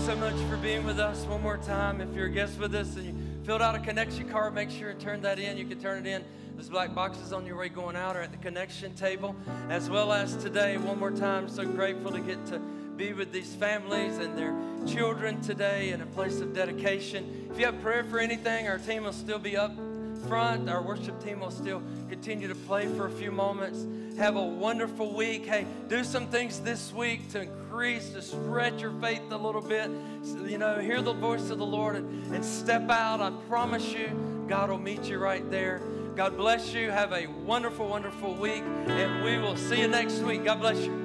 so much for being with us one more time. If you're a guest with us and you filled out a connection card, make sure and turn that in. You can turn it in. Those black boxes on your way going out are at the connection table. As well as today, one more time, so grateful to get to be with these families and their children today in a place of dedication. If you have prayer for anything, our team will still be up front. Our worship team will still continue to play for a few moments. Have a wonderful week. Hey, do some things this week to increase, to stretch your faith a little bit. So, hear the voice of the Lord and step out. I promise you, God will meet you right there. God bless you. Have a wonderful, wonderful week, and we will see you next week. God bless you.